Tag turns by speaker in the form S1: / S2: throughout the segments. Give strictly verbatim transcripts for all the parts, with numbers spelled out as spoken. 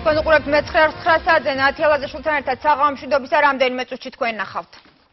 S1: თქვენ უყურებთ მეცხრე არს ცხრა საათზე ნათიელაძე შულთან ერთად საღამო მშვიდობისა რამდენიმე წუთში თქვენ ნახავთ.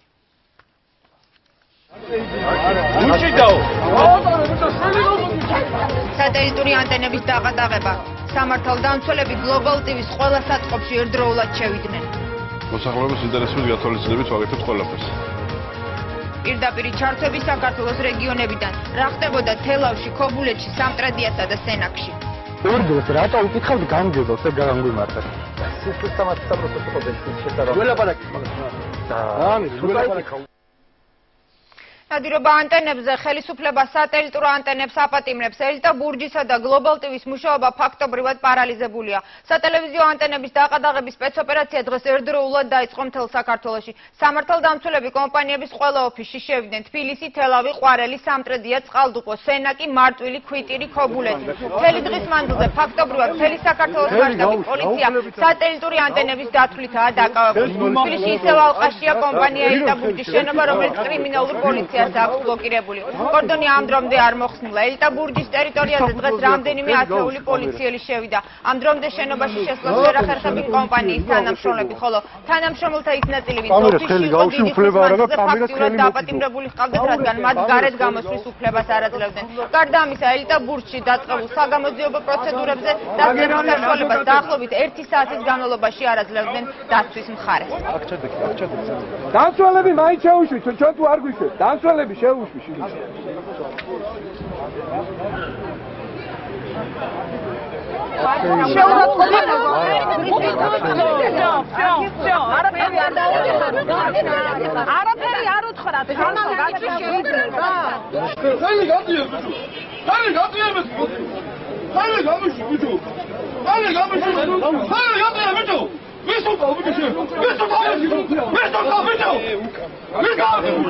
S1: სატელიტური ანტენების დაყადაღება. სამართალდამცველები გლობალ ტივის ყველა საწყობში ერთდროულად შევიდნენ.
S2: მოსახლეობის ინტერესების გათვალისწინებით ვაკეთებთ ყველაფერს.
S1: პირდაპირ ჩართვები საქართველოს რეგიონებიდან. რა ხდებოდა თელავში, ქობულეთში, სამტრედიასა და სენაკში.
S3: ორდოს რატო უკითხავთ გამგებელს და გამგვიმართეთ? სისტემას საპროცესო კოდექსის შესაძლოა. ველაპარაკი მაგას. და ველაპარაკი
S1: ნადირობა ანტენებზე ხელისუფლება სატელიტურ ანტენებს აპატიმრებს ელიტა ბურჯისა და გლობალ ტივის მუშაობა ფაქტობრივად პარალიზებულია. სატელევიზიო ანტენების დაყადაღების სპეცოპერაცია დღეს ერთდროულად დაიწყო მთელ საქართველოში. სამართალდამცველები კომპანიების ყველა ოფისში შევიდნენ. თბილისი, თელავი, ყვარელი, სამტრედია, წყალტუბო, სენაკი, მარტვილი, ქვიტირი, ქობულეთი. მთელი დღის მანძილზე ფაქტობრივად მთელი საქართველოს მასშტაბით პოლიცია სატელიტური ანტენების დათვლითაა დაკავებული. თბილისში ისევ ალყაშია კომპანია ელიტა ბურჯის შენობა, რომელიც კრიმინალურ პოლიციას აქვს ბლოკირებული. კორდონი ამ დრომდე არ მოხსნილა. ელიტა ბურჯის ტერიტორიაზე დღეს რამდენიმე ათეული პოლიციელი შევიდა. ამ დრომდე შენობაში შესვლას ვერ ახერხებენ კომპანიის თანამშრომლები, ხოლო თანამშრომელთა ის ნაწილი, ვინც ოფისში იყო დიდი ხნის მანძილზე ფაქტობრივად დაპატიმრებული ჰყავდათ, რადგან მათ გარეთ გამოსვლის უფლებას არ აძლევდნენ. გარდა ამისა, ელიტა ბურჯში დაწყებულ საგამოძიებო პროცედურებზე დაცემის საშუალებას დაახლოებით ერთი საათის განმავლობაში არ აძლევდნენ დაცვის მხარეს.
S4: დამცველები მაინც შეუშვით, ჩვენ თუ არ გვიშვით. დამცველები შეუშვით.
S5: არაფერი არ უთხრათ.
S6: ხელი გაწიებთ. ხელი გაწიებთ. ხელი გამიშვი ბიჭო. ხელი გამიშვი. ხელი გაწიებთ ბიჭო. ვისო გავიგე. ვისო გავიგე. ვისო გავიგე. ვისო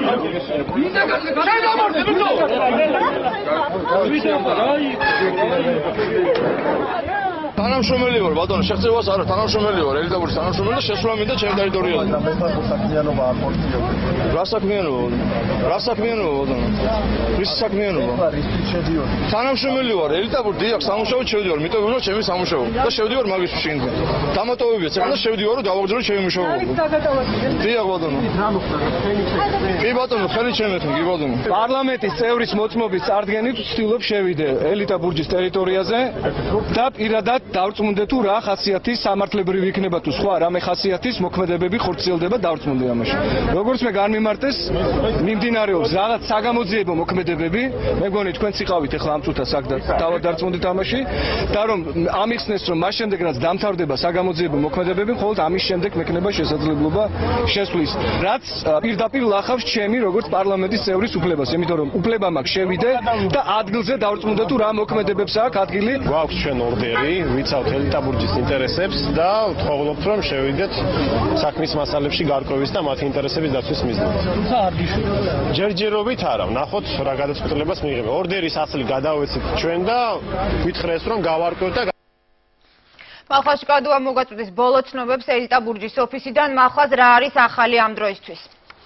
S6: თანამშრომელი ვარ ბატონო, შეღწევას არა, თანამშრომელი ვარ, ელიტა ბურჯის თანამშრომელი და შესვლა მინდა ჩემ ტერიტორიაზე. საქმიანობა არ ხორციელდება. რა საქმიანობა? რა საქმიანობა ბატონო? რის საქმიანობა? თანამშრომელი ვარ, ელიტა ბურჯი, აქ სამუშაოდ შევდივარ, მიტოვე უნდა ჩემი სამუშაო და შევდივარ მაგის შინგან. დამატოვებიაც ეხლა შევდივარ რომ დავაგრძელო ჩემი მუშაობა. დიახ ბატონო. კი ბატონო, ხელი შემეთხი, კი ბატონო.
S4: პარლამენტის წევრის მოწმობის წარდგენით ვცდილობ შევიდე ელიტა ბურჯის ტერიტორიაზე და პირადად დავწმუნდე თუ რა ხასიათის სამართლებრივი იქნება თუ სხვა რამე ხასიათის მოქმედებები ხორციელდება დავწმუნდე ამაში. როგორც მე განმიმარტეს, მიმდინარეობს რაღაც საგამოძიებო მოქმედებები, მე მგონი თქვენც იყავით ახლა ამ წუთას აქ და დავდარწმუნდით ამაში და რომ ამიხსნეს რომ მას შემდეგ რაც დამთავრდება საგამოძიებო მოქმედებები, მხოლოდ ამის შემდეგ მექნება შესაძლებლობა შესვლის, რაც პირდაპირ ლახავს ჩემი როგორც პარლამენტის წევრის უფლებას, იმიტომ რომ უფლება მაქვს შევიდე და ადგილზე დავწმუნდე თუ რა მოქმედებებს აქვს ადგილი.
S7: გვაქვს ჩვენ ორდერი, ვიცავთ ელიტა ბურჯის ინტერესებს და ვთხოვობთ რომ შევიდეთ საქმის მასალებში გარკვევის და მათი ინტერესების დაცვის მიზნით.
S4: თუმცა არ გიშვით.
S7: ჯერჯერობით არა, ვნახოთ რა გადაწყვეტილებას მიიღება. ორდერის ასლი გადავეცით ჩვენ და ვითხრეს რომ გავარკვევთ და
S1: მალხაზ კადუა მოგაწვდის ბოლო ცნობებს ელიტა ბურჯის ოფისიდან. მალხაზ, რა არის ახალი ამ დროისთვის?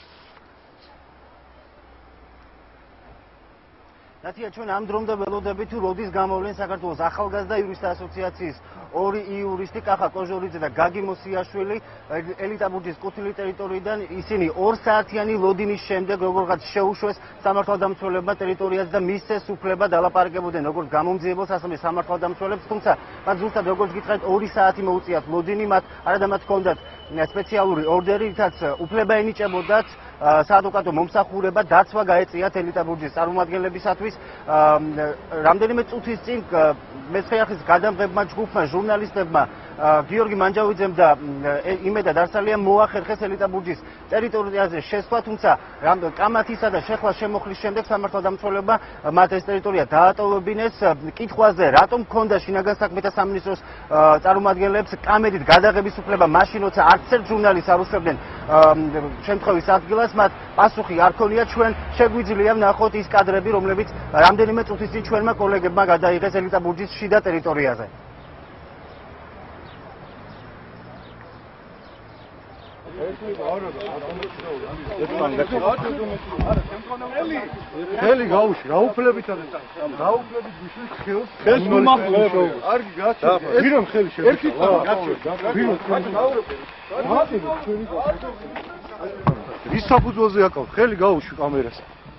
S3: ნათია, ჩვენ ამ დრომდე ველოდებით თუ როდის გამოვლენ საქართველოს ახალგაზრდა იურისტთა ასოციაციის ორი იურისტი კახა კოჟორიძე და გაგი მოსიაშვილი ელიტა ბურჯის კუთვნილი ტერიტორიიდან. ისინი ორ საათიანი ლოდინის შემდეგ როგორღაც შეუშვეს სამართალდამცველებმა ტერიტორიაზე და მისცეს უფლება დალაპარაკებოდნენ როგორც გამომძიებელს, ასევე სამართალდამცველებს, თუმცა მათ ზუსტად როგორც გითხარით ორი საათი მოუწიათ ლოდინი, მათ არადა მათ ჰქონდათ სპეციალური ორდერი, რითაც უფლება ენიჭებოდათ საადვოკატო მომსახურება, დაცვა გაეწიათ ელიტა ბურჯის წარმომადგენლებისათვის. რამდენიმე წუთის წინ მეცხრე არხის გადამღებმა ჯგუფმა, ჟურნალისტებმა გიორგი მანჯავიძემ და იმედა დარსალიამ მოახერხეს ელიტა ბურჯის ტერიტორიაზე შესვლა, თუმცა კამათისა და შეხლა შემოხლის შემდეგ სამართალდამცველებმა მათ ეს ტერიტორია დაატოვებინეს. კითხვაზე რატომ ჰქონდა შინაგან საქმეთა სამინისტროს წარმომადგენლებს კამედით გადაღების უფლება მაშინ, როცა არც ერთ ჟურნალისტს არ უსწრებდნენ შემთხვევის ადგილას, მათ პასუხი არ ქონია. ჩვენ შეგვიძლია ვნახოთ ის კადრები, რომლებიც რამდენიმე წუთის წინ ჩვენმა კოლეგებმა გადაიღეს ელიტა ბურჯის შიდა ტერიტორიაზე.
S5: ხელი გაუში, რა უფლებით არის? რა უფლებით გიშლის ხელს? ხელს მომახვილებს. არგი გაჩერდა. ვირამ ხელი შევა. ერთი გაჩერდა. ვირამ ხელი გაურეკე. მარტივი ჩვენი ვის საფუძველზე აკავ? ხელი გაუში კამერას.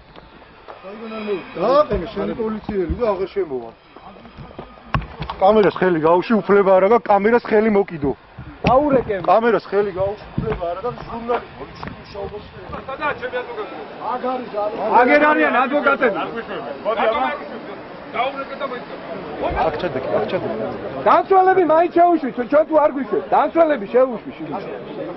S5: დააყენე შენი პოლიციელი და აღარ შემოვა. კამერას ხელი გაუში, უფლება არა და კამერას ხელი მოკიდო. დაურეკე. კამერას ხელი გაუში, უფლება არა და ჟურნალისტი მუშაობას. სადაა ჩემი ადვოკატი? აგ არის არის. აგერ არიან ადვოკატები. მოდი აბა. დაურეკე და მოიწევ. აქ ჩადეკი, აქ ჩადეკი. დამცველები მაინც შეუშვით, ჩვენ თუ არ გვიშვით. დამცველები შეუშვით შიგნით.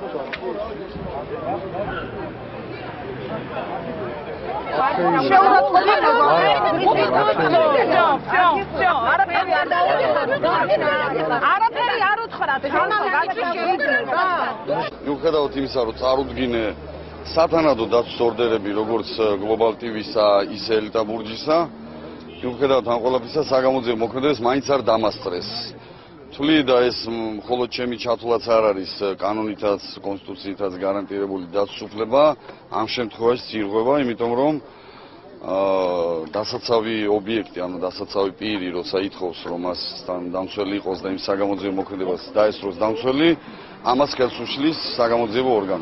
S8: არაფერი არ უთხრათ, ჟურნალისტი შეიძლება.
S9: მიუხედავად იმისა, რომ წარუდგინე სათანადო დაცვის ორდერები, როგორც გლობალ ტივისა, ისე ელიტა ბურჯისა, მიუხედავად ამ ყველაფრისა, საგამოძიებო მოქმედებას მაინც არ დამასწრეს. თვლი და ეს მხოლოდ ჩემი ჩათვლაც არ არის კანონითაც, კონსტიტუციითაც გარანტირებული დაცვის უფლება, ამ შემთხვევაში ძირღვება, იმიტომ რომ დასაცავი ობიექტი, ანუ დასაცავი პირი, როცა ითხოვს, რომ მასთან დამცველი იყოს და იმ საგამოძიებო მოქმედებას დაესწროს დამცველი, ამას ხელს უშლის საგამოძიებო ორგანო.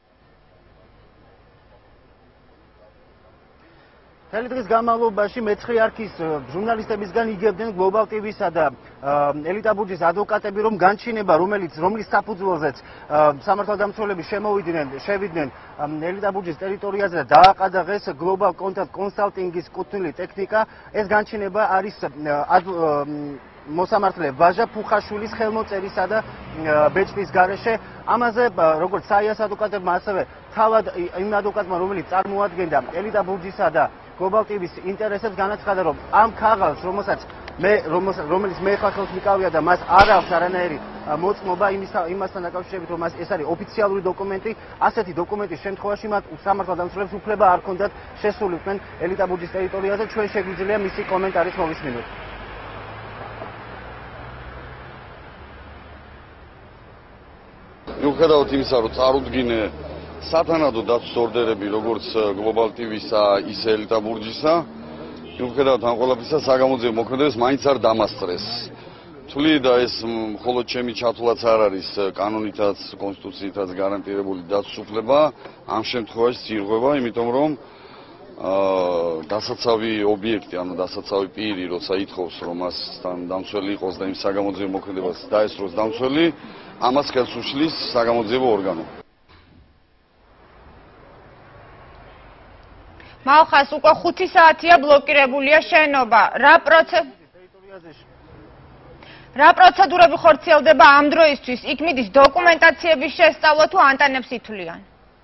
S3: მთელი დღის განმავლობაში მეცხრე არქის ჟურნალისტებისგან იგებდნენ გლობალ ტივისა და ელიტა ბურჯის ადვოკატები, რომ განჩინება, რომელიც რომლის საფუძველზეც სამართალდამცველები შემოვიდნენ, შევიდნენ ელიტა ბურჯის ტერიტორიაზე და დააყადაღეს გლობალ კონსალტინგის კუთვნილი ტექნიკა, ეს განჩინება არის მოსამართლე ვაჟა ფუხაშვილის ხელმოწერისა და ბეჭდის გარეშე. ამაზე როგორც საიას ადვოკატებმა, ასევე თავად იმ ადვოკატმა, რომელიც წარმოადგენდა ელიტა ბურჯისა და გლობალ ტივის ინტერესებს, განაცხადა, რომ ამ ქაღალდს, რომელსაც მე რომელიც მე ხალხს მიკავია და მას არ აქვს არანაირი მოწმობა იმასთან დაკავშირებით, რომ ეს არის ოფიციალური დოკუმენტი, ასეთი დოკუმენტის შემთხვევაში მათ სამართალდამცველებს უფლება არ ჰქონდათ შესულიყვნენ ელიტა ბურჯის ტერიტორიაზე. ჩვენ შეგვიძლია მისი კომენტარის მოვისმინოთ.
S9: მიუხედავად იმისა, რომ წარუდგინე სათანადო დაცვის ორდერები, როგორც გლობალ ტივისა, ისე ელიტა ბურჯისა, მიუხედავად ამ ყველაფრისა, საგამოძიებო მოქმედებას მაინც არ დამასწრეს. თვლი და ეს მხოლოდ ჩემი ჩათვლაც არ არის კანონითაც, კონსტიტუციითაც გარანტირებული დაცვის უფლება, ამ შემთხვევაში ძირღვება, იმიტომ რომ დასაცავი ობიექტი, ანუ დასაცავი პირი, როცა ითხოვს, რომ მასთან დამცველი იყოს და იმ საგამოძიებო მოქმედებას დაესწროს დამცველი, ამას ხელს უშლის საგამოძიებო ორგანო.
S1: მალხას უკვე ხუთი საათია ბლოკირებულია შენობა. რა პროცესი რა პროცედურები ხორციელდება ამ დროისთვის? იქ მიდის დოკუმენტაციების შესწავლა თუ ანტენებს ითვლიან?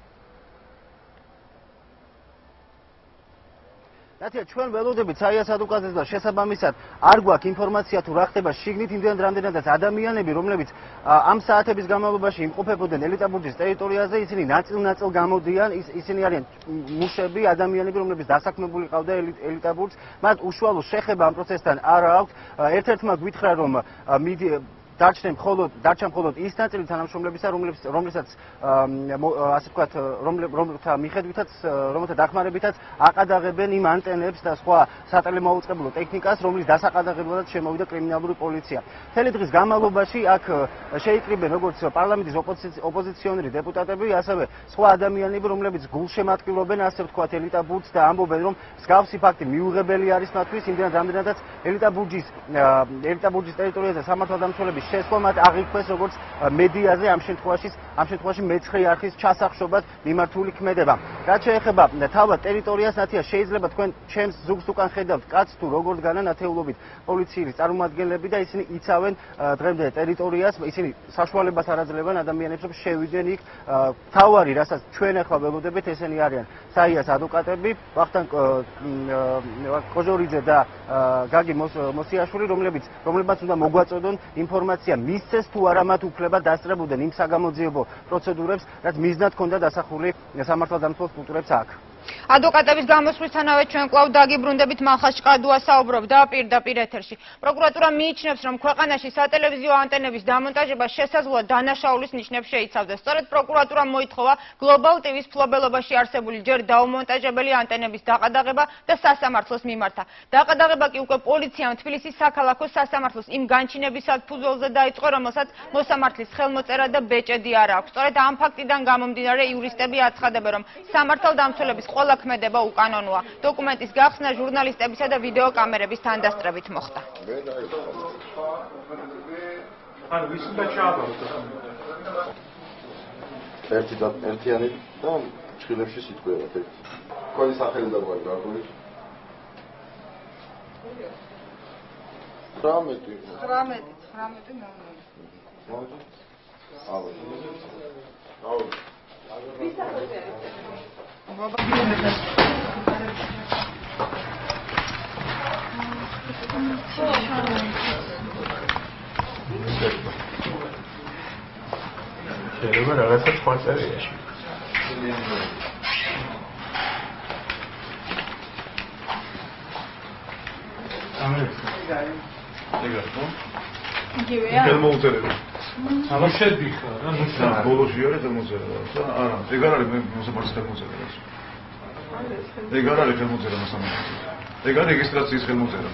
S3: ნათია, ჩვენ ველოდებით საიას ადვოკატებს და შესაბამისად არ გვაქვს ინფორმაცია თუ რა ხდება შიგნით, იმდენ რამდენადაც ადამიანები, რომლებიც ამ საათების განმავლობაში იმყოფებოდნენ ელიტა ბურჯის ტერიტორიაზე, ისინი ნაწილ-ნაწილ გამოდიან, ისინი არიან მუშები, ადამიანები, რომლებიც დასაქმებული ყავდა ელიტა ბურჯს, მათ უშუალო შეხება ამ პროცესთან არ აქვს. ერთ-ერთმა გვითხრა, რომ დარჩნენ მხოლოდ დარჩა მხოლოდ ის ნაწილი თანამშრომლებისა, რომლებსაც ასე ვთქვათ, რომელთა მიხედვითაც, რომელთა დახმარებითაც აყადაღებენ იმ ანტენებს და სხვა სატელემოუწყებლო ტექნიკას, რომლის დასაყადაღებლად შემოვიდა კრიმინალური პოლიცია. მთელი დღის განმავლობაში აქ შეიკრიბნენ როგორც პარლამენტის ოპოზიციონერი დეპუტატები, ასევე სხვა ადამიანები, რომლებიც გულშემატკივრობენ, ასე ვთქვათ, ელიტა ბურჯს და ამბობენ, რომ მსგავსი ფაქტი მიუღებელი არის მათთვის, იმდენად რამდენადაც ელიტა ბურჯის ელიტა ბურჯის ტერიტორიაზე სამართალდამცველები შესვლა მათ აღიქვეს როგორც მედიაზე, ამ შემთხვევაში ამ შემთხვევაში მეცხრე არხის ჩასახშობად მიმართული ქმედება. რაც შეეხება თავად ტერიტორიას, ნათია, შეიძლება თქვენ ჩემს ზუგს უკან ხედავთ კაცს თუ როგორც განან ათეულობით პოლიციის წარმომადგენლები და ისინი იცავენ დღემდე ტერიტორიას, ისინი საშუალებას არ აძლევენ ადამიანებს, რომ შევიდნენ იქ. თავარი, რასაც ჩვენ ახლა ველოდებით, ესენი არიან საიას ადვოკატები, ვახტანგ კოჟორიძე და გაგი მოსიაშვილი, რომლებიც რომლებმაც უნდა მოგვაწოდონ ინფორმაცია მისცეს თუ არა მათ უფლება დასწრებოდნენ იმ საგამოძიებო პროცედურებს, რაც მიზნად ჰქონდა დასახული სამართალდამცველ სტრუქტურებს აქ.
S1: ადვოკატების გამოსვლისთანავე ჩვენ კვლავ დაგიბრუნდებით მახას ჭყადუა საუბრობდა პირდაპირ ეთერში. პროკურატურა მიიჩნევს, რომ ქვეყანაში სატელევიზიო ანტენების დამონტაჟება შესაძლოა დანაშაულის ნიშნებს შეიცავდეს. სწორედ პროკურატურა მოითხოვა გლობალ ტივის ფლობელობაში არსებული ჯერ დაუმონტაჟებელი ანტენების დაყადაღება და სასამართლოს მიმართა. დაყადაღება კი უკვე პოლიციამ თბილისის საქალაქო სასამართლოს იმ განჩინების საფუძველზე დაიწყო, რომელსაც მოსამართლის ხელმოწერა და ბეჭედი არ აქვს. სწორედ ამ ფაქტიდან გამომდინარე იურისტები აცხადებენ, რომ სამართალდამცველების ყველა მოქმედება უკანონოა. დოკუმენტის გახსნა ჟურნალისტებისა და ვიდეო კამერების თანდასწრებით მოხდა.
S9: ერთი და ერთიანი და ჩხილებში სიტყვიერად ერთი. თქვენი სახელი და გვარი გაგული? ცხრამეტი.
S8: ცხრამეტი, ცხრამეტი მეუნელი.
S9: მოდი. აუ. აუ.
S7: შეიძლება რაღაცა სხვა წერიაში.
S8: იგივეა?
S5: ხელმოუწერება. აბა შედიხა რა მუშა ბოლოში არის ხელმოწერება და არა ეგ არ არის მოსამართლის ხელმოწერება. ეგ არ არის ხელმოწერება მოსამართლის. ეგ არის რეგისტრაციის ხელმოწერება.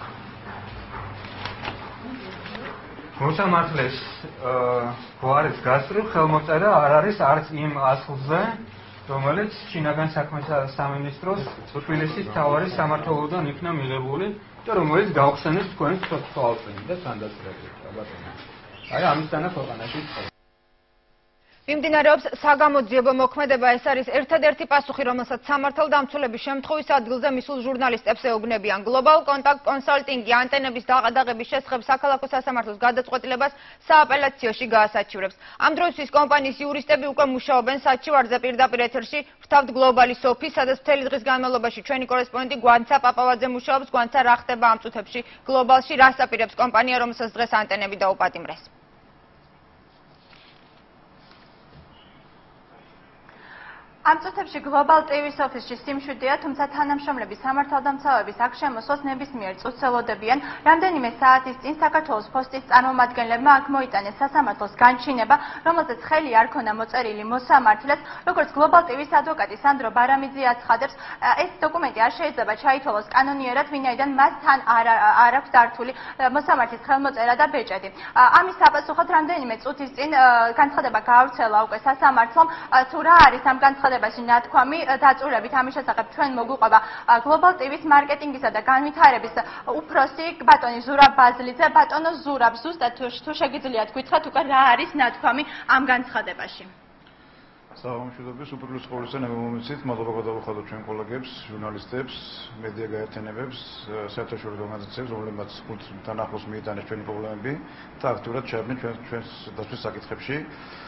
S10: მოსამართლეს გვარის გასწრულ ხელმოწერა არ არის არც იმ ასლზე, რომელიც შინაგან საქმეთა სამინისტროს თბილისის მთავარი სამმართველოდან იქნა მიღებული და რომელიც გავხსენეს თქვენ თვალწინ და თანდასწრებით. აი ამისთანა ქვეყანაში
S1: მიმდინარეობს საგამოძიებო მოქმედება. ეს არის ერთადერთი პასუხი, რომელსაც სამართალდამცველები შემთხვევის ადგილზე მისულ ჟურნალისტებს ეუბნებიან. გლობალ კონტაქტ კონსალტინგი ანტენების დაყადაღების შესახებ საქალაქო სასამართლოს გადაწყვეტილებას სააპელაციოში გაასაჩივრებს. ამ დროისთვის კომპანიის იურისტები უკვე მუშაობენ საჩივარზე. პირდაპირ ეთერში ვრთავთ გლობალის ოფისს, სადაც მთელი დღის განმავლობაში ჩვენი კორესპონდენტი გვანცა პაპავაძე მუშაობს. გვანცა, რა ხდება ამ წუთებში გლობალში, რას აპირებს კომპანია, რომელსაც დღეს ანტენები დაუპატიმრეს?
S11: ამ წუთებში გლობალ ტივის ოფისში სიმშვიდეა, თუმცა თანამშრომლები სამართალდამცველების აქ შემოსვლას ნებისმიერ წუთს ელოდებიან. რამდენიმე საათის წინ საქართველოს პოსტის წარმომადგენლებმა აქ მოიტანეს სასამართლოს განჩინება, რომელზეც ხელი არ ქონა მოწერილი მოსამართლეს. როგორც გლობალ ტივის ადვოკატი სანდრო ბარამიძე აცხადებს, ეს დოკუმენტი არ შეიძლება ჩაითვალოს კანონიერად, ვინაიდან მას თან არ აქვს დართული მოსამართლის ხელმოწერა და ბეჭედი. ამის საპასუხოდ რამდენიმე წუთის წინ განცხადება გაავრცელა უკვე სასამართლომ, თუ რა არის ამ განცხადებაში ნათქვამი დაწურებით ამის შესახებ ჩვენ მოგვიყვება გლობალ ტივის მარკეტინგისა და განვითარების უფროსი ბატონი ზურაბ ბაზლიძე. ბატონო ზურაბ, ზუსტად თუ შეგიძლიათ გითხრათ უკვე რა არის ნათქვამი ამ განცხადებაში?
S5: სამშვიდობოს უპირველეს ყოვლისა ნებამომეცით მადლობა გადავუხადოთ ჩვენ კოლეგებს, ჟურნალისტებს, მედია გაერთიანებებს, საერთაშორისო ორგანიზაციებს, რომლებმაც ხუთთან ახლოს მიიტანეს ჩვენი პრობლემები და აქტიურად ჩაებდნენ ჩვენს დაცვის საკითხებში.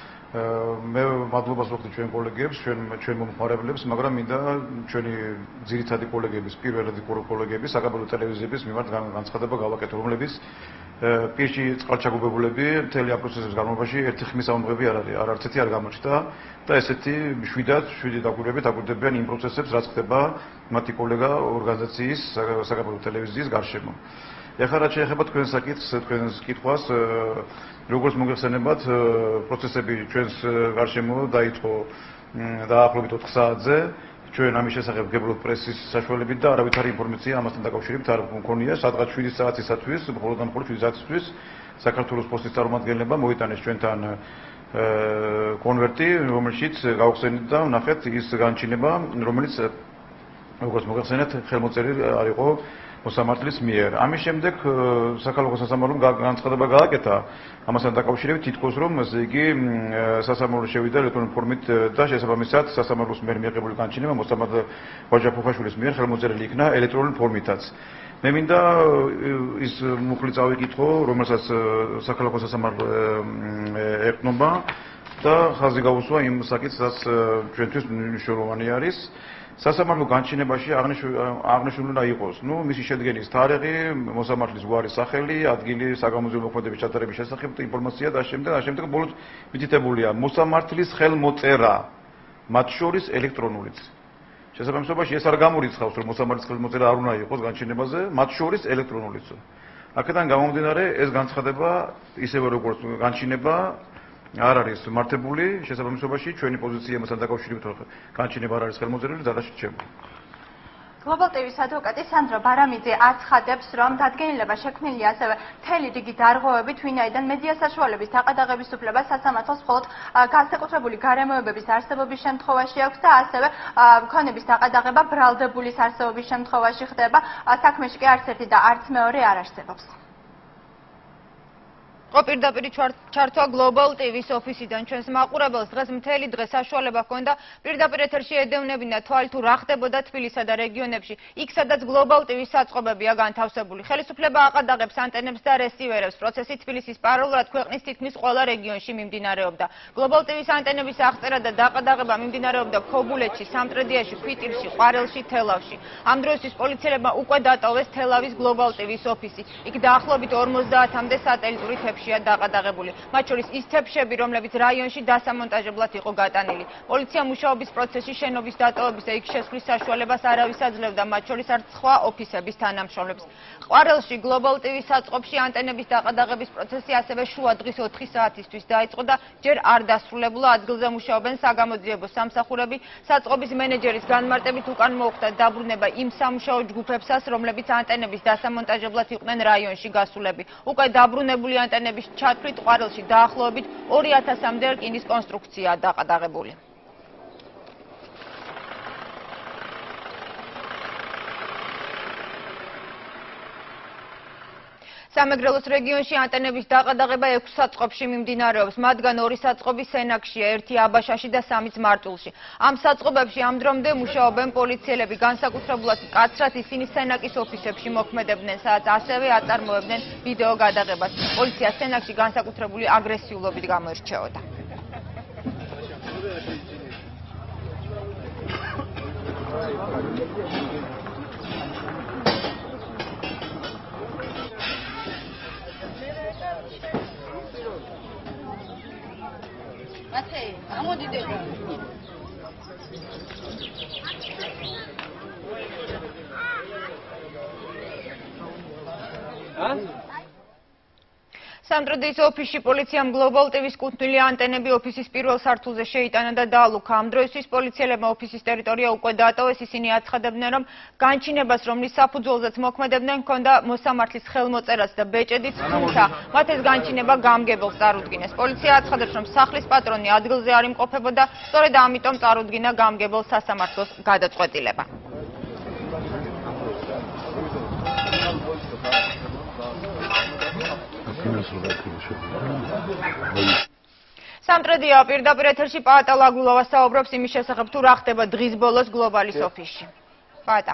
S5: მე მადლობას ვუხდი ჩვენ კოლეგებს, ჩვენ ჩვენ მომხმარებლებს, მაგრამ მინდა ჩვენი ძირითადი კოლეგების, პირველადი კოლეგების, საგამოძიებო ტელევიზიების მიმართ განცხადება გავაკეთო, რომლებიც პირში წყალჩაგუბებულები მთელი ამ პროცესის განმავლობაში ერთი ხმის ამბები არ არის, არც ერთი არ გამოჩნდა და ესეთი შვიდად, შვიდი დაკვირვებით აკვირდებიან იმ პროცესებს, რაც ხდება მათი კოლეგა ორგანიზაციის საგამოძიებო ტელევიზიის გარშემო. ეხლა რაც შეეხება თქვენს საკითხს, თქვენს კითხვას, როგორც მოგეხსენებათ, პროცესები ჩვენს გარშემო დაიწყო დაახლოებით ოთხ საათზე. ჩვენ ამის შესახებ გებროთ პრესის საშუალებით და არავითარი ინფორმაცია ამასთან დაკავშირებით არ მქონია. სადღაც შვიდი საათისათვის, მხოლოდ და მხოლოდ შვიდი საათისთვის საქართველოს პოსტის წარმომადგენლებმა მოიტანეს ჩვენთან კონვერტი, რომელშიც გავხსენით და ვნახეთ ის განჩინება, რომელიც როგორც მოგეხსენეთ, ხელმოწერილი არ იყო მოსამართლის მიერ. ამის შემდეგ საქალაქო სასამართლომ განცხადება გააკეთა ამასთან დაკავშირებით, თითქოს რომ ესე იგი სასამართლო შევიდა ელექტრონული ფორმით და შესაბამისად სასამართლოს მიერ მიღებული განჩინება მოსამართლე ვაჟა ფოფაშვილის მიერ ხელმოწერილი იქნა ელექტრონული ფორმითაც. მე მინდა ის მუხლი წავიკითხო, რომელსაც საქალაქო სასამართლო ეკნობა და ხაზი გაუსვა იმ საკითხს, რაც ჩვენთვის მნიშვნელოვანი არის. სასამართლო განჩინებაში აღნიშნული უნდა იყოს, ნუ მისი შედგენის თარიღი, მოსამართლის გვარის სახელი, ადგილი საგამოძიებო მოქმედების ჩატარების შესახებ და ინფორმაცია და შემდეგ, და შემდეგ ბოლოს მითითებულია მოსამართლის ხელმოწერა, მათ შორის ელექტრონულიც.
S12: შესაბამისობაში ეს არ გამორიცხავს, რომ მოსამართლის ხელმოწერა არ უნდა იყოს განჩინებაზე, მათ შორის ელექტრონულიც. აქედან გამომდინარე, ეს განცხადება ისევე როგორც განჩინება არ არის მართებული, შესაბამისობაში ჩვენი პოზიცია მასთან დაკავშირებით განჩინება არ არის ხელმოწერილი, დადაშით ჩემი.
S11: გლობალ ტივის ადვოკატი სანდრო ბარამიძე აცხადებს, რომ დადგენილება შექმნილია ასევე მთელი რიგი დარღვევებით, ვინაიდან მედია საშუალების დაყადაღების უფლება სასამართლოს მხოლოდ განსაკუთრებული გარემოებების არსებობის შემთხვევაში აქვს და ასევე ქონების დაყადაღება ბრალდებულის არსებობის შემთხვევაში ხდება. საქმეში კი არც ერთი და არც მეორე არ არსებობს.
S1: ყო პირდაპირ ჩართვა გლობალ ტივის ოფისიდან ჩვენს მაყურებელს დღეს მთელი დღე საშუალება ჰქონდა პირდაპირ ეთერში ედევნებინა თვალ თუ რა ხდებოდა თბილისსა და რეგიონებში, იქ სადაც გლობალ ტივის საწყობებია განთავსებული. ხელისუფლება აყადაღებს ანტენებს და რესივერებს. პროცესი თბილისის პარალელურად ქვეყნის თითქმის ყველა რეგიონში მიმდინარეობდა. გლობალ ტივის ანტენების აღწერა და დაყადაღება მიმდინარეობდა ქობულეთში, სამტრედიაში, ქვიტირში, ყვარელში, თელავში. ამ დროისთვის პოლიციელებმა უკვე დატოვეს თელავის გლობალ ტივის ოფისი. იქ დაახლოებით ორმოცდაათამდე სატელიტური თეფშია დაყადაღებული. მათ შორის ის თეფშები, რომლებიც რაიონში დასამონტაჟებლად იყო გატანილი. პოლიცია მუშაობის პროცესში შენობის დატოვების და იქ შესვლის საშუალებას არავის აძლევდა, მათ შორის არც სხვა ოფისების თანამშრომლებს. ყვარელში გლობალ ტივის საწყობში ანტენების დაყადაღების პროცესი ასევე შუა დღის ოთხი საათისთვის დაიწყო და ჯერ არ დასრულებულა. ადგილზე მუშაობენ საგამოძიებო სამსახურები. საწყობის მენეჯერის განმარტებით უკან მოუხდა დაბრუნება იმ სამუშაო ჯგუფებსაც, რომლებიც ანტენების დასამონტაჟებლად იყვნენ რაიონში გასულები. უკვე დაბრუნებული ანტენების ჩათვლით ყვარელში დაახლოებით ორი ათასამდე რკინის კონსტრუქციაა დაყადაღებული. სამეგრელოს რეგიონში ანტენების დაყადაღება ექვს საწყობში მიმდინარეობს. მათგან ორი საწყობი სენაკშია, ერთი აბაშაში და სამიც მარტვილში. ამ საწყობებში ამ დრომდე მუშაობენ პოლიციელები, განსაკუთრებულად კაცრად ისინი სენაკის ოფისებში მოქმედებდნენ, სადაც ასევე აწარმოებდნენ ვიდეო გადაღებას. პოლიცია სენაკში განსაკუთრებული აგრესიულობით გამოირჩეოდა.
S8: Matei, aonde deu?
S10: Hã?
S1: სამტრედიის ოფისში პოლიციამ გლობალ ტივის კუთვნილი ანტენები ოფისის პირველ სართულზე შეიტანა და დაალუქა. ამ დროისთვის პოლიციელებმა ოფისის ტერიტორია უკვე დაატოვეს. ისინი აცხადებდნენ, რომ განჩინებას, რომლის საფუძველზეც მოქმედებდნენ, ჰქონდა მოსამართლის ხელმოწერაც და ბეჭედიც, თუმცა მათ ეს განჩინება გამგებელს წარუდგინეს. პოლიცია აცხადებს, რომ სახლის პატრონი ადგილზე არ იმყოფებოდა, სწორედ ამიტომ წარუდგინა გამგებელს სასამართლოს გადაწყვეტილება. სამტრედია პირდაპირ ეთერში პაატა ლაგულავა საუბრობს იმის შესახებ, თუ რა ხდება დღის ბოლოს გლობალის ოფისში. პაატა.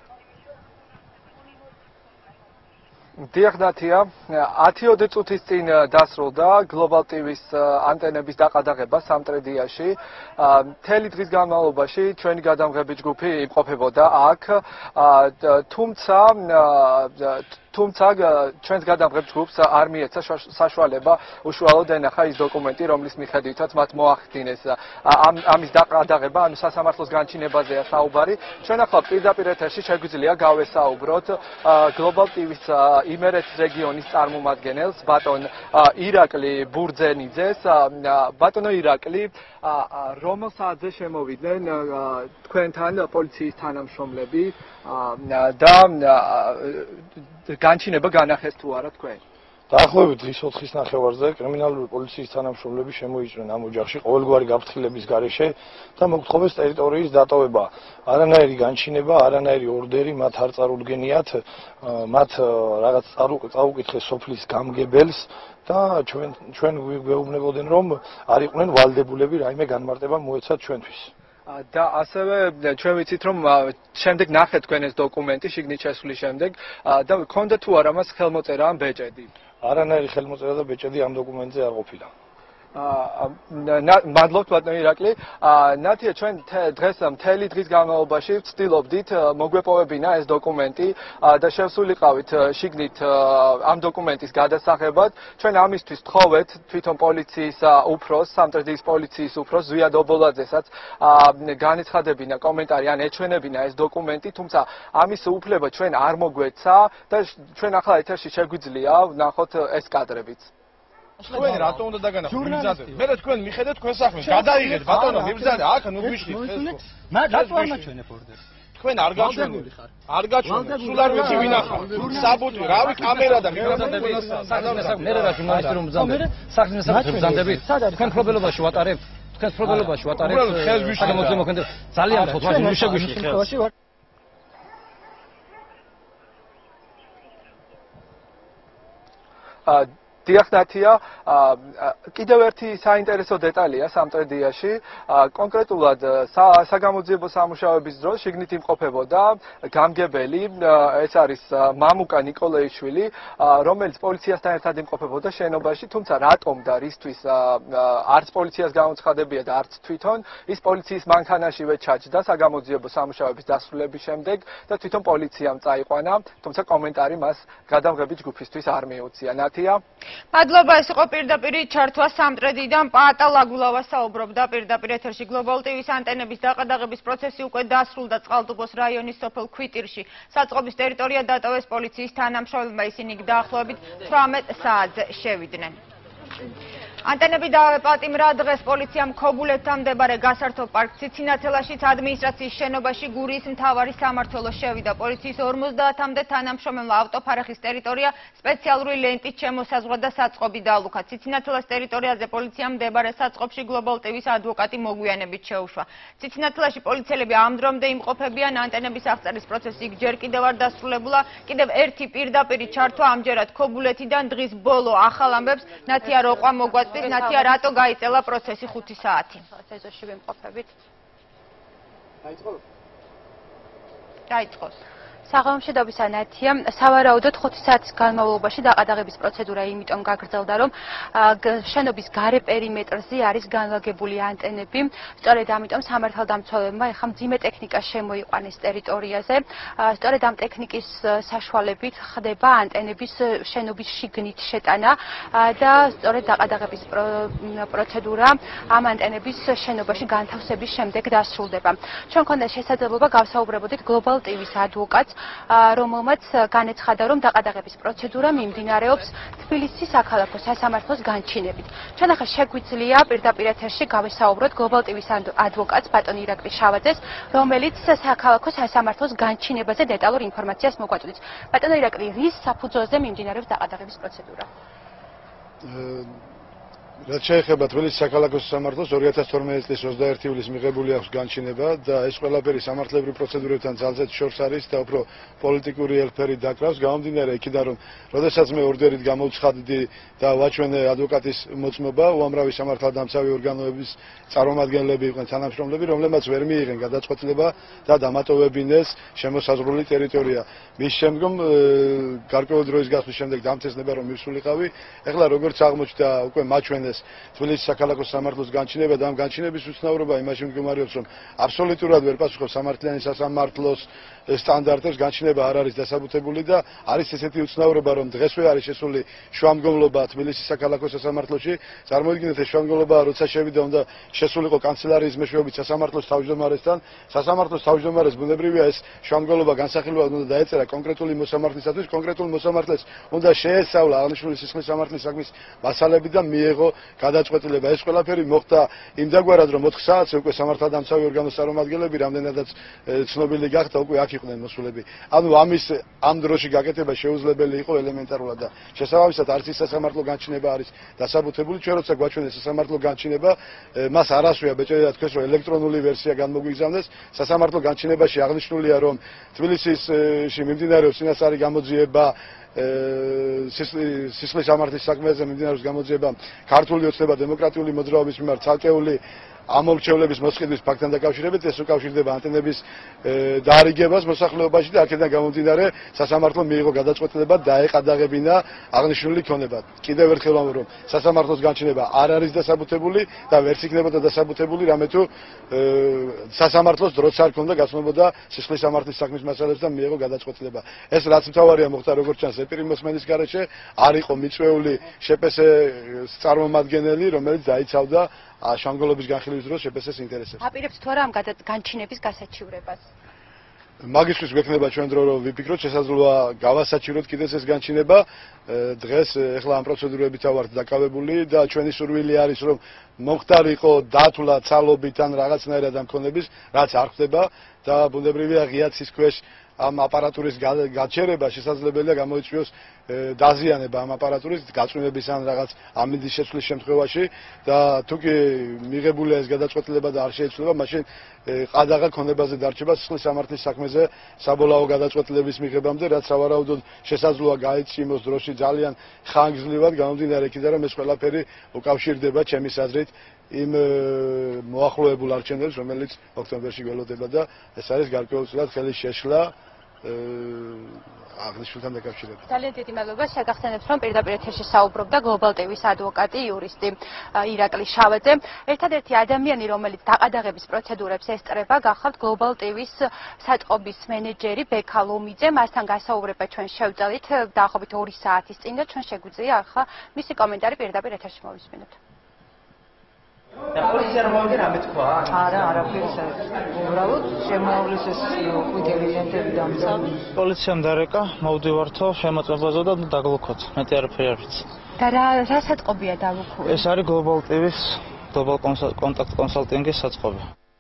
S4: დიახ დათია, ათი წუთის წინ დასრულდა გლობალ ტივის ანტენების დაყადაღება სამტრედიაში. მთელი დღის განმავლობაში ჩვენი გადამღები ჯგუფი იმყოფებოდა აქ, თუმცა თუმცა ჩვენს გადამღებ ჯგუფს არ მიეცა საშუალება უშუალოდ ენახა ის დოკუმენტი, რომლის მიხედვითაც მათ მოახდინეს ამის დაყადაღება, ანუ სასამართლოს განჩინებაზეა საუბარი. ჩვენ ახლა პირდაპირ ეთერში შეგვიძლია გავესაუბროთ გლობალ ტივის იმერეთის რეგიონის წარმომადგენელს, ბატონ ირაკლი ბურძენიძეს. ბატონო ირაკლი, რომელ საათზე შემოვიდნენ თქვენთან პოლიციის თანამშრომლები და განჩინება განახეს თუ არა თქვენ?
S6: დაახლოებით დღის ოთხის ნახევარზე კრიმინალური პოლიციის თანამშრომლები შემოიჭრნენ ამ ოჯახში ყოველგვარი გაფრთხილების გარეშე და მოგთხოვეს ტერიტორიის დატოვება. არანაირი განჩინება, არანაირი ორდერი მათ არ წარუდგენიათ, მათ რაღაც წაუკითხეს სოფლის გამგებელს და ჩვენ ჩვენ გვეუბნებოდნენ, რომ არ იყვნენ ვალდებულები რაიმე განმარტება მოეცათ ჩვენთვის.
S4: და ასევე ჩვენ ვიცით, რომ შემდეგ ნახეთ თქვენ ეს დოკუმენტი შიგნით შესვლის შემდეგ და გქონდა თუ არა მას ხელმოწერა ან ბეჭედი?
S6: არანაირი ხელმოწერა და ბეჭედი ამ დოკუმენტზე არ ყოფილა.
S4: მადლობთ ბატონო ირაკლი. ნათია ჩვენ დღეს მთელი დღის განმავლობაში ვცდილობდით მოგვეპოვებინა ეს დოკუმენტი და შევსულიყავით შიგნით ამ დოკუმენტის გადასაღებად. ჩვენ ამისთვის თხოვეთ თვითონ პოლიციის უფროს, სამტრედიის პოლიციის უფროს ზვიად ობოლაძესაც განეცხადებინა კომენტარი ან ეჩვენებინა ეს დოკუმენტი, თუმცა ამის უფლება ჩვენ არ მოგვეცა და ჩვენ ახლა ეთერში შეგვიძლია ვნახოთ ეს კადრებიც.
S6: თქვენ რატომ უნდა დაგანახოთ მიბზადეთ? მე რა თქვენ მიხედეთ თქვენ საქმეს, გადაიღეთ ბატონო მიბზადეთ, აქ ნუ გვიშლით ხეს.
S3: რატო არ მაჩვენებ ორდერს?
S6: თქვენ არ გაჩვენეთ. არ გაჩვენეთ. სულ არ ვიცი ვინ ახლა. საბუთი, რავი კამერა და მიგრაცანდები.
S13: მე რა ჟურნალისტი რომ მზადებ. საქმის მესამე მზადებით. თქვენ პრობლემაში ვატარებთ. თქვენ პრობლემაში ვატარებთ. საგამოძიებო მოქმედება. ძალიან ხო თქვენ ნუ შეგვიშლით ხელს.
S4: აა დიახ ნათია, კიდევ ერთი საინტერესო დეტალია სამტრედიაში, კონკრეტულად საგამოძიებო სამუშაოების დროს შიგნით იმყოფებოდა გამგებელი, ეს არის მამუკა ნიკოლეიშვილი, რომელიც პოლიციასთან ერთად იმყოფებოდა შენობაში, თუმცა რატომ და რისთვის არც პოლიციას გამოცხადებია და არც თვითონ ის პოლიციის მანქანაშივე ჩაჯდა საგამოძიებო სამუშაოების დასრულების შემდეგ და თვითონ პოლიციამ წაიყვანა, თუმცა კომენტარი მას გადამღები ჯგუფისთვის არ მიუწია. ნათია
S1: მადლობა, ეს იყო პირდაპირ ჩართვა სამტრედიდან პაატა ლაგულავა საუბრობდა პირდაპირ ეთერში გლობალ ტივის ანტენების დაყადაღების პროცესი უკვე დასრულდა წყალტუბოს რაიონის სოფელ ქვიტირში. საწყობის ტერიტორია დატოვეს პოლიციის თანამშრომლებმა, ისინი დაახლოებით თვრამეტ საათზე შევიდნენ. ანტენები და აპატიმრა დღეს პოლიციამ ქობულეთთან მდებარე გასართობ პარკ ციცინათელაშიც ადმინისტრაციის შენობაში გურიის მთავარი სამმართველო შევიდა. პოლიციის ორმოცდაათამდე თანამშრომელმა ავტოფარეხის ტერიტორია სპეციალური ლენტით შემოსაზღვრა და საწყობი დაალუქა. ციცინათელას ტერიტორიაზე პოლიციამ მდებარე საწყობში გლობალ ტივის ადვოკატი მოგვიანებით შეუშვა. ციცინათელაში პოლიციელები ამ დრომდე იმყოფებიან, ანტენების აღწერის პროცესი იქ ჯერ კიდევ არ დასრულებულა. კიდევ ერთი პირდაპირ ჩართვა ამჯერად ქობულეთიდან დღის ბოლო ახალ ამბებს ნათია როყვა მოგვაწ ნათია რატო გაიწელა პროცესი ხუთი საათი?
S11: ეზოში ვიმყოფებით.
S1: დაიწყოს? დაიწყოს.
S11: საღამომშვიდობისა ნათია, სავარაუდოდ ხუთი საათის განმავლობაში დაყადაღების პროცედურა იმიტომ გაგრძელდა, რომ შენობის გარე პერიმეტრზე არის განლაგებული ანტენები. სწორედ ამიტომ სამართალდამცველებმა ეხლა მძიმე ტექნიკა შემოიყვანეს ტერიტორიაზე. სწორედ ამ ტექნიკის საშუალებით ხდება ანტენების შენობის შიგნით შეტანა და სწორედ დაყადაღების პროცედურა ამ ანტენების შენობაში განთავსების შემდეგ დასრულდება. ჩვენ გქონდა შესაძლებლობა გავსაუბრებოდით გლობალ ტივის ადვოკატს, რომელმაც განეცხადა, რომ დაყადაღების პროცედურა მიმდინარეობს თბილისის საქალაქო სასამართლოს განჩინებით. ჩვენ ახლა შეგვიძლია პირდაპირ ეთერში გავესაუბროთ გლობალ ტივის ადვოკატს ბატონ ირაკლი შავაძეს, რომელიც საქალაქო სასამართლოს განჩინებაზე დეტალურ ინფორმაციას მოგვაწვდის. ბატონო ირაკლი, რის საფუძველზე მიმდინარეობს დაყადაღების პროცედურა?
S5: რაც შეეხება თბილისის საქალაქო სასამართლოს ორი ათას თორმეტი წლის ოცდაერთი ივლისს მიღებული აქვს განჩინება და ეს ყველაფერი სამართლებრივ პროცედურებთან ძალზედ შორს არის და უფრო პოლიტიკური ელფერი დაკრავს. გამომდინარე იქიდან, რომ როდესაც მე ორდერით გამოვცხადდი და ვაჩვენე ადვოკატის მოწმობა, უამრავი სამართალდამცავი ორგანოების წარმომადგენლები იყვნენ თანამშრომლები, რომლებმაც ვერ მიიღენ გადაწყვეტილება და დამატოვებინეს შემოსაზღვრული ტერიტორია. მის შემდგომ გარკვეული დროის გასვლის შემდეგ დამცესნება რომ მივსულიყავი, ეხლა როგორც აღმოჩნდა უკვე მაჩვენეს თბილისის საქალაქო სამართლოს განჩინება და ამ განჩინების უცნაურობა იმაში მდგომარეობს, რომ აბსოლუტურად ვერ პასუხობს სამართლიანი სასამართლოს სტანდარტებს, განჩინება არ არის დასაბუთებული და არის ესეთი უცნაურობა, რომ დღესვე არის შესული შუამდგომლობა თბილისის საქალაქო სასამართლოში. წარმოიდგინეთ, ეს შუამდგომლობა როცა შევიდა, უნდა შესულიყო კანცელარიის მეშვეობით სასამართლოს თავმჯდომარესთან. სასამართლოს თავმჯდომარეს ბუნებრივია ეს შუამდგომლობა განსახილვად უნდა დაეწერა კონკრეტული მოსამართლისათვის, კონკრეტულ მოსამართლეს უნდა შეესწავლა აღნიშნული სისხლის სამართლის საქმის მასალები და მიეღო გადაწყვეტილება. ეს ყველაფერი მოხდა იმდაგვარად, რომ ოთხ საათზე უკვე სამართალდამცავი ორგანოს წარმომადგენლები რამდენადაც ცნობილი გახდა, უკვე აქ იყვნენ მოსულები. ანუ ამის ამ დროში გაკეთება შეუძლებელი იყო ელემენტარულად და შესაბამისად არც ის სასამართლო განჩინება არის დასაბუთებული. ჩვენ როცა გვაჩვენეს სასამართლო განჩინება, მას არ ასვია ბეჭედა თქვენს, რომ ელექტრონული ვერსია განმოგვიგზავნეს. სასამართლო განჩინებაში აღნიშნულია, რომ თბილისში მიმდინარეობს წინასწარი გამოძიება სისხლის სამართლის საქმეზე მიმდინარეობს გამოძიება ქართული ოცნება დემოკრატიული მოძრაობის მიმართ ცალკეული ამორჩევლების მოსყიდვის ფაქტთან დაკავშირებით ეს უკავშირდება ანტენების დაარიგებას მოსახლეობაში და აქედან გამომდინარე სასამართლომ მიიღო გადაწყვეტილება დაეყადაღებინა აღნიშნული ქონება. კიდევ ერთხელ ვამბობ, რომ სასამართლოს განჩინება არ არის დასაბუთებული და ვერც იქნებოდა დასაბუთებული, რამე თუ სასამართლოს დროც არ ქონდა გასვენებოდა სისხლის სამართლის საქმის მასალებს და მიიღო გადაწყვეტილება. ეს რაც მთავარია მოხდა როგორც ჩანს ეპირი მოსმენის გარეშე, არ იყო მიწვეული შეპესეს წარმომადგენელი, რომელიც დაიცავდა შანგოლობის განხილვის დროს შეპესეს ინტერესებს.
S11: აპირებს თუ არა ამ განჩინების გასაჩივრებას?
S5: მაგისთვის გვექნება ჩვენ დრო რომ ვიფიქროთ, შესაძლოა გავასაჩივროთ კიდეც ეს განჩინება. დღეს ეხლა ამ პროცედურებითა ვართ დაკავებული და ჩვენი სურვილი არის რომ მომხდარიყო დათვლა ცალობით ან რაღაცნაირად ამ ქონების, რაც არ ხდება და ბუნებრივია ღიაცის ქვეშ ამ აპარატურის გაჩერება შესაძლებელია გამოიწვიოს დაზიანება ამ აპარატურის გაწმენების ან რაღაც ამინდის შეცვლის შემთხვევაში და თუ კი მიღებულია ეს გადაწყვეტილება და არ შეიცვლება, მაშინ ყადაღა ქონებაზე დარჩება სისხლის სამართლის საქმეზე საბოლოო გადაწყვეტილების მიღებამდე, რაც სავარაუდოდ შესაძლოა გაეწიმოს დროში ძალიან ხანგრძლივად, გამომდინარე იქიდან რომ ეს ყველაფერი უკავშირდება ჩემის აზრით იმ მოახლოებულ არჩევნებს, რომელიც ოქტომბერში გველოდება და ეს არის გარკვეულწილად ხელის შეშლა აღნიშნულთან დაკავშირებით.
S11: ძალიან დიდი მადლობა. შეგახსენებთ, რომ პირდაპირ ეთერში საუბრობდა გლობალ ტივის ადვოკატი, იურისტი ირაკლი შავაძე. ერთადერთი ადამიანი, რომელიც დაყადაღების პროცედურებს ესწრება, გახავთ გლობალ ტივის საწყობის მენეჯერი ბექა ლომიძე. მასთან გასაუბრება ჩვენ შევწელით დაახლოებით ორი საათის წინ და ჩვენ შეგვიძლია ახლა მისი კომენტარი პირდაპირ ეთერში მოვისმინოთ.
S14: და პოლიცია რომ მოვიდა რამე თქვა? არა, არაფერი საერთოდ. უბრალოდ შემოავლის ეს ყვითელი ლენტები დამცა.
S15: პოლიციამ დარეკა, მოვდივართო შემოწმებაზე და დაგლუქოთ. მეტი არაფერი არ ვიცი.
S11: და რა რა საწყობია დაგლუქული?
S15: ეს არის გლობალ ტივის გლობალ კონტაქტ კონსალტინგის საწყობი.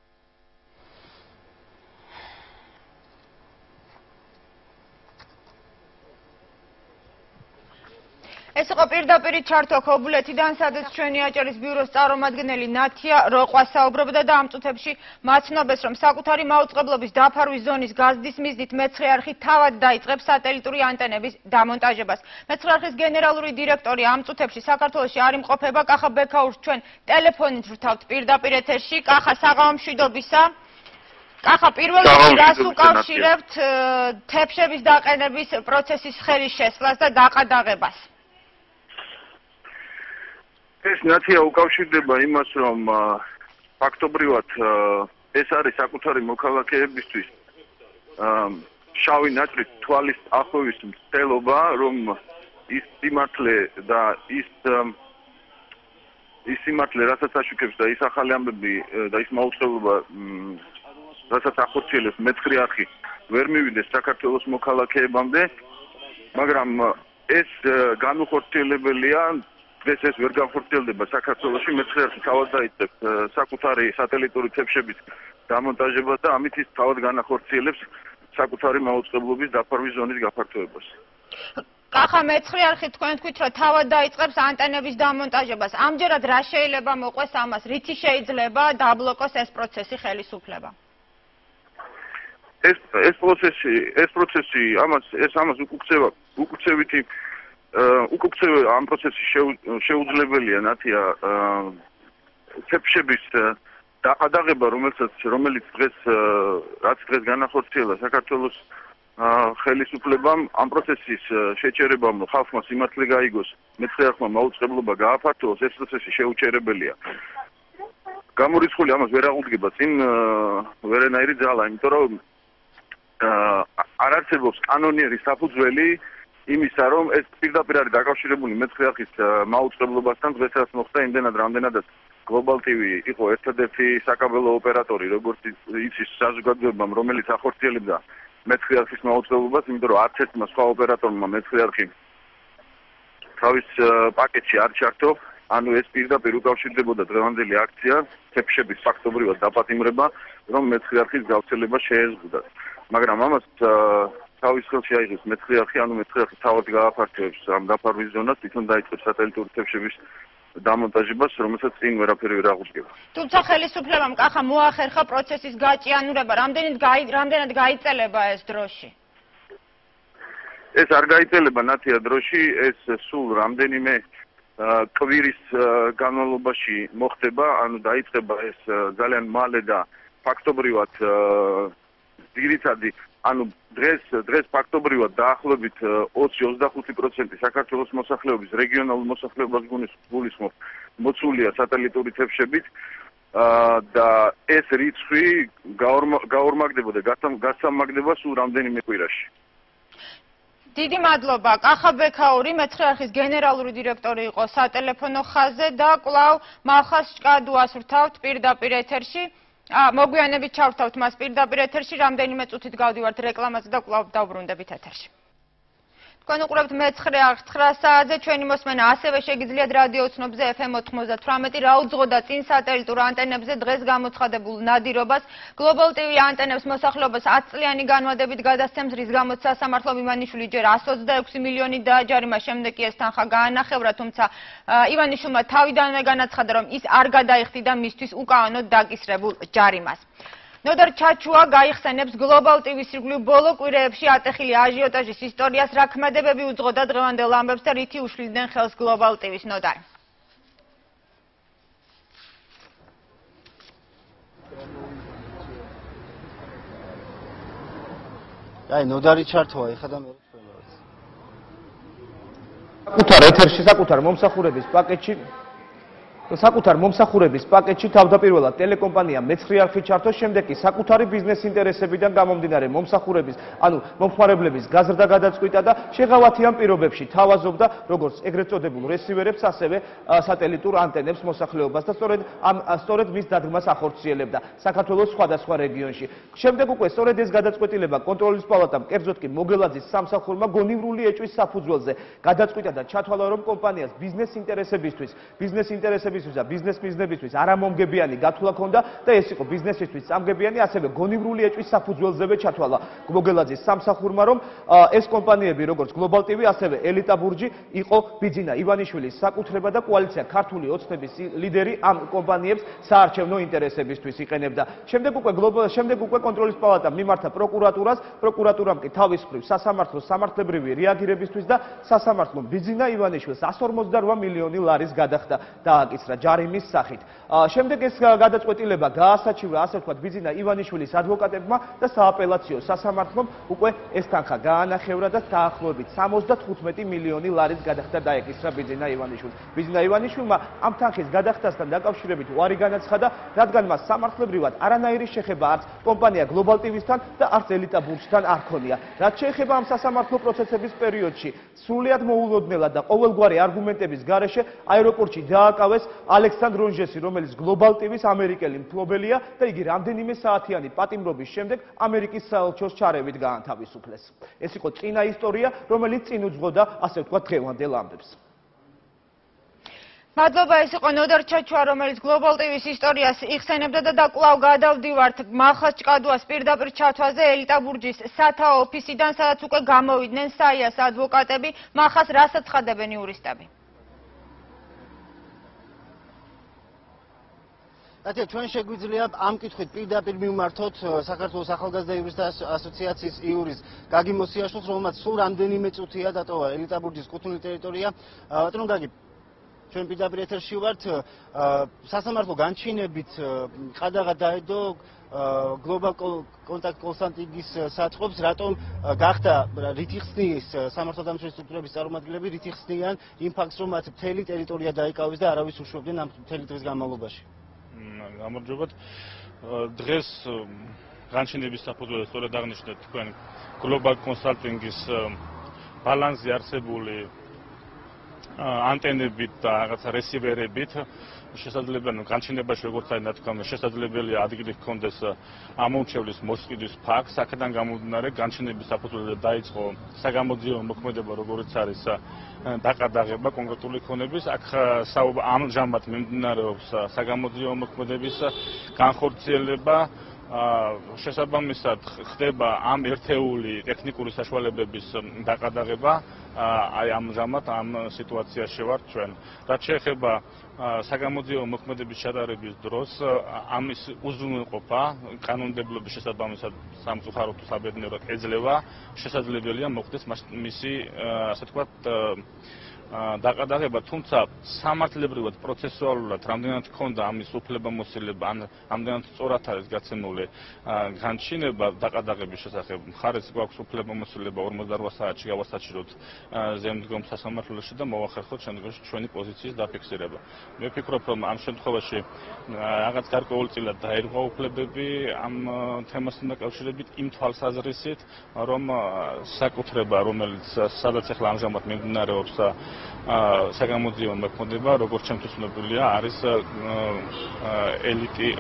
S1: ეს იყო პირდაპირ ჩართვა ქობულეთიდან, სადაც ჩვენი აჭარის ბიუროს წარმომადგენელი ნათია როყვა საუბრობდა და ამ წუთებში მაცნობს, რომ საკუთარი მაუწყებლობის დაფარვის ზონის გაზრდის მიზნით მეცხრე არხი თავად დაიწყებს სატელიტური ანტენების დამონტაჟებას. მეცხრე არხის გენერალური დირექტორი ამ წუთებში საქართველოში არ იმყოფება. კახა ბექაურს ჩვენ ტელეფონით ვრთავთ პირდაპირ ეთერში. კახა, საღამო მშვიდობისა. კახა, პირველ რიგში რას უკავშირებთ თეფშების დაყენების პროცესის ხელის შესვლას და დაყადაღებას?
S16: ეს ნათია უკავშირდება იმას, რომ ფაქტობრივად ეს არის საკუთარი მოქალაქეებისთვის შავი ნაჭრის თვალის ახვევის მცდელობა, რომ ის სიმართლე და ის ის სიმართლე, რასაც აშუქებს და ის ახალი ამბები და ის მაუწყებლობა, რასაც ახორციელებს მეცხრე არხი, ვერ მივიდეს საქართველოს მოქალაქეებამდე, მაგრამ ეს განუხორციელებელია. ეს ეს ვერ განხორციელდება საქართველოში. მეცხრე არხი თავად დაიწყებს საკუთარი სატელიტური თეფშების დამონტაჟებას და ამით ის თავად განახორციელებს საკუთარი მაუწყებლობის დაფარვის ზონის გაფართოებას.
S1: კახა, მეცხრე არხი თქვენ თქვით, რომ თავად დაიწყებს ანტენების დამონტაჟებას. ამჯერად რა შეიძლება მოყვეს ამას? რითი შეიძლება დაბლოკოს ეს პროცესი ხელისუფლება?
S16: ეს ეს პროცესი, ეს პროცესი ამას ეს ამას უკუქცევა, უკუქცევითი უკუქცევა ამ პროცესში შეუძლებელია ნათია თეფშების დაყადაღება, რომელსაც რომელიც დღეს რაც დღეს განახორციელა საქართველოს ხელისუფლებამ ამ პროცესის შეჩერებამ ხალხმა სიმართლე გაიგოს, მეცხრე არხმა მაუწყებლობა გააფართოვოს, ეს პროცესი შეუჩერებელია. გამორიცხული ამას ვერ აღუდგება წინ ვერანაირი ძალა, იმიტომ რომ არ არსებობს კანონიერი საფუძველი იმისა, რომ ეს პირდაპირ არის დაკავშირებული მეცხრე არხის მაუწყებლობასთან. დღეს რაც მოხდა, იმდენად რამდენადაც გლობალ ტივი იყო ერთადერთი საკაბელო ოპერატორი, როგორც იცის საზოგადოებამ, რომელიც ახორციელებდა მეცხრე არხის მაუწყებლობას, იმიტომ რომ არც ერთმა სხვა ოპერატორმა მეცხრე არხი თავის პაკეტში არ ჩართო. ანუ ეს პირდაპირ უკავშირდებოდა დღევანდელი აქცია, თეფშების ფაქტობრივად დაპატიმრება, რომ მეცხრე არხის გავრცელება შეეზღუდათ. მაგრამ ამას თავის ხელში აიღებს მეცხრე არხი, ანუ მეცხრე არხი თავად გააფართოვებს ამ დაფარვის ზონას, თვითონ დაიწყებს სატელიტური თეფშების დამონტაჟებას, რომელსაც წინ ვერაფერი ვერ აღუდგება.
S1: თუმცა ხელისუფლებამ კახა მოახერხა პროცესის გაჭიანურება. რამდენად რამდენად გაიწელება ეს დროში?
S16: ეს არ გაიწელება ნათია დროში, ეს სულ რამდენიმე კვირის განმავლობაში მოხდება, ანუ დაიწყება ეს ძალიან მალე და ფაქტობრივად ძირითადი, ანუ დღეს დღეს ფაქტობრივად დაახლოებით ოცი ოცდახუთი პროცენტი საქართველოს მოსახლეობის რეგიონალურ მოსახლეობას გულისხმობს მოცულია სატელიტური თებშებით და ეს რიცხვი გაორმაგდებოდა და გასამაგდება სულ რამდენიმე კვირაში.
S1: დიდი მადლობა. კახაბექაური მეცხრე არხის გენერალური დირექტორი იყო სატელეფონო ხაზზე და კვლავ მახას ჭკადუას ვთავთ პირდაპირ ეთერში. მოგვიანებით ჩავრთავთ მას პირდაპირ ეთერში, რამდენიმე წუთით გავდივართ რეკლამაზე და კვლავ დავბრუნდებით ეთერში. თქვენ უყურებთ მეცხრე არხს ცხრა საათზე, ჩვენი მოსმენა ასევე შეგიძლიათ რადიო ოცნებზე ეფ ემ ოცდაოთხმეტი რა უძღოდა წინ სატელიტურ ანტენებზე დღეს გამოცხადებულ ნადირობას. გლობალ ტივი ანტენებს მოსახლეობას ათი წლიანი განმავლობით გადასცემს, რის გამოც სასამართლო ივანიშვილი ჯერ εκατს ოცდაექვსი მილიონი დააჯარიმა, შემდეგ კი ეს თანხა გაანახევრა, თუმცა ივანიშვილმა თავიდანვე განაცხადა, რომ ის არ გადაიხდიდა მისთვის უკანონოდ დაკისრებულ ჯარიმას. ნოდარ ჩაჩუა გაიხსენებს გლობალ ტივის ირგვლივ ბოლო კვირეებში ატეხილი აჟიოტაჟის ისტორიას, რა ქმედებები უძღოდა დღევანდელ ამბებს და რითი უშლიდნენ ხელს გლობალ ტივის. ნოდარ.
S3: აი, ნოდარი ჩართოა, ეხლა და მე ვთქვი.
S17: საკუთარ ეთერში, საკუთარ მომსახურების პაკეტში საკუთარ მომსახურების პაკეტში თავდაპირველად ტელეკომპანია მეცხრე არხი ჩართოს, შემდეგ კი საკუთარი ბიზნეს ინტერესებიდან გამომდინარე მომსახურების, ანუ მომხმარებლების გაზრდა გადაწყვიტა და შეღავათიან პირობებში თავაზობდა როგორც ეგრეთ წოდებულ რესივერებს, ასევე სატელიტურ ანტენებს მოსახლეობას და სწორედ ამ სწორედ მის დადგმას ახორციელებდა საქართველოს სხვადასხვა რეგიონში. შემდეგ უკვე სწორედ ეს გადაწყვეტილება კონტროლის პალატამ, კერძოდ კი მოგელაძის სამსახურმა გონივრული ეჭვის საფუძველზე გადაწყვიტა და ჩათვალა, რომ კომპანიას ბიზნეს ინტერესებისთვის, ბიზნეს ინტერესებისთვის და ბიზნეს მიზნებისთვის არამომგებიანი გათვლა ჰქონდა და ეს იყო ბიზნესისთვის წამგებიანი, ასევე გონივრული ეჭვის საფუძველზევე ჩათვალა მოგელაძის სამსახურმა, რომ ეს კომპანიები როგორც გლობალ ტივი, ასევე ელიტა ბურჯი იყო ბიძინა ივანიშვილის საკუთრება და კოალიცია ქართული ოცნების ლიდერი ამ კომპანიებს საარჩევნო ინტერესებისთვის იყენებდა. შემდეგ უკვე გლობალ შემდეგ უკვე კონტროლის პალატამ მიმართა პროკურატურას, პროკურატურამ კი თავის მხრივ სასამართლოს სამართლებრივი რეაგირებისთვის და სასამართლომ ბიძინა ივანიშვილს εκατს ორმოცდარვა მილიონი ლარის გადახდა დააკისრა ჯარიმის სახით. შემდეგ ეს გადაწყვეტილება გაასაჩივრა, ასე ვთქვათ, ბიძინა ივანიშვილის ადვოკატებმა და სააპელაციო სასამართლომ უკვე ეს თანხა გაანახევრა და დაახლოებით სამოცდათხუთმეტი მილიონი ლარის გადახდა დაეკისრა ბიძინა ივანიშვილს. ბიძინა ივანიშვილმა ამ თანხის გადახდასთან დაკავშირებით უარი განაცხადა, რადგან მას სამართლებრივად არანაირი შეხება არც კომპანია გლობალ ტივისთან და არც ელიტა ბურჯთან არ ქონია. რაც შეეხება ამ სასამართლო პროცესების პერიოდში, სრულიად მოულოდნელად და ყოველგვარი არგუმენტების გარეშე აეროპორტში დააკავეს ალექსანდრ რონჟესი, რომელიც გლობალ ტივის ამერიკელი მფლობელია და იგი რამდენიმე საათიანი პატიმრობის შემდეგ ამერიკის საელჩოს ჩარევით გაანთავისუფლეს. ეს იყო წინა ისტორია, რომელიც წინ უძღოდა, ასე ვთქვათ, დღევანდელ ამბებს.
S1: მადლობა, ეს იყო ნოდარ ჩაჩუა, რომელიც გლობალ ტივის ისტორიას იხსენებდა და კვლავ გადავდივართ მახას ჭკადუას პირდაპირ ჩათვაზე ელიტა ბურჯის სათაო ოფისიდან, სადაც უკვე გამოვიდნენ საიას ადვოკატები, მახას რას აცხადებენ იურისტები?
S3: ათი ჩვენ შეგვიძლია ამ კითხვით პირდაპირ მივმართოთ საქართველოს ახალგაზრდა იურისტთა ასოციაციის იურის გაგი მოსიაშვილს, რომელმაც სულ რამდენიმე წუთია დატოვა ელიტა ბურჯის კუთვნილი ტერიტორია. ბატონო გაგი, ჩვენ პირდაპირ ეთერში ვართ. სასამართლო განჩინებით ყადაღა დაედო გლობალ კონტაქტ კონსალტინგის საწყობს, რატომ გახდა რითი ხსნის სამართალდამცველი სტრუქტურების წარმომადგენლები, რითი ხსნიან იმ ფაქტს, რომ მათ მთელი ტერიტორია დაიკავეს და არავის უშვებდნენ ამ მთელი დღის განმავლობაში.
S7: გამარჯობათ. დღეს განჩინების საფუძველზე სწორედ აღნიშნეთ თქვენ გლობალ კონსალტინგის ბალანსზე არსებული ანტენებით და რაღაცა რესივერებით შესაძლებელი განჩინებაში როგორც არის ნათქვამი, შესაძლებელია ადგილი ჰქონდეს ამომრჩევლის მოსყიდვის ფაქტს, აქედან გამომდინარე განჩინების საფუძველზე დაიწყო საგამოძიებო მოქმედება, როგორც არის დაყადაღება კონკრეტული ქონების. აქ ამჟამად მიმდინარეობს საგამოძიებო მოქმედების განხორციელება. შესაბამისად ხდება ამ ერთეული ტექნიკური საშუალებების დაყადაღება. აი ამჟამად ამ სიტუაციაში ვართ ჩვენ. რაც შეეხება საგამოძიებო მოქმედების ჩატარების დროს ამის უზრუნველყოფა კანონმდებლობის შესაბამისად სამწუხაროდ თუ საბედნიეროდ ეძლევა, შესაძლებელია მოხდეს მისი, ასე ვთქვათ, დაყადაღება, თუმცა სამართლებრივად პროცესუალურად რამდენად ჰქონდა ამის უფლებამოსილება, ან რამდენად სწორად არის გაცემული განჩინება დაყადაღების შესახებ, მხარეს გვაქვს უფლებამოსილება ორმოცდაოთხ საათში გავასაჩივროთ ზემდგომ სასამართლოში და მოვახერხოთ შემდგომში ჩვენი პოზიციის დაფიქსირება. მე ვფიქრობ, რომ ამ შემთხვევაში რაღაც გარკვეულწილად დაირღვა უფლებები ამ თემასთან დაკავშირებით იმ თვალსაზრისით, რომ საკუთრება, რომელიც სადაც ახლა ამჟამად მიმდინარეობს საგამოძიებო მოქმედება, როგორც ჩემთვის ცნობილია, არის ელიტი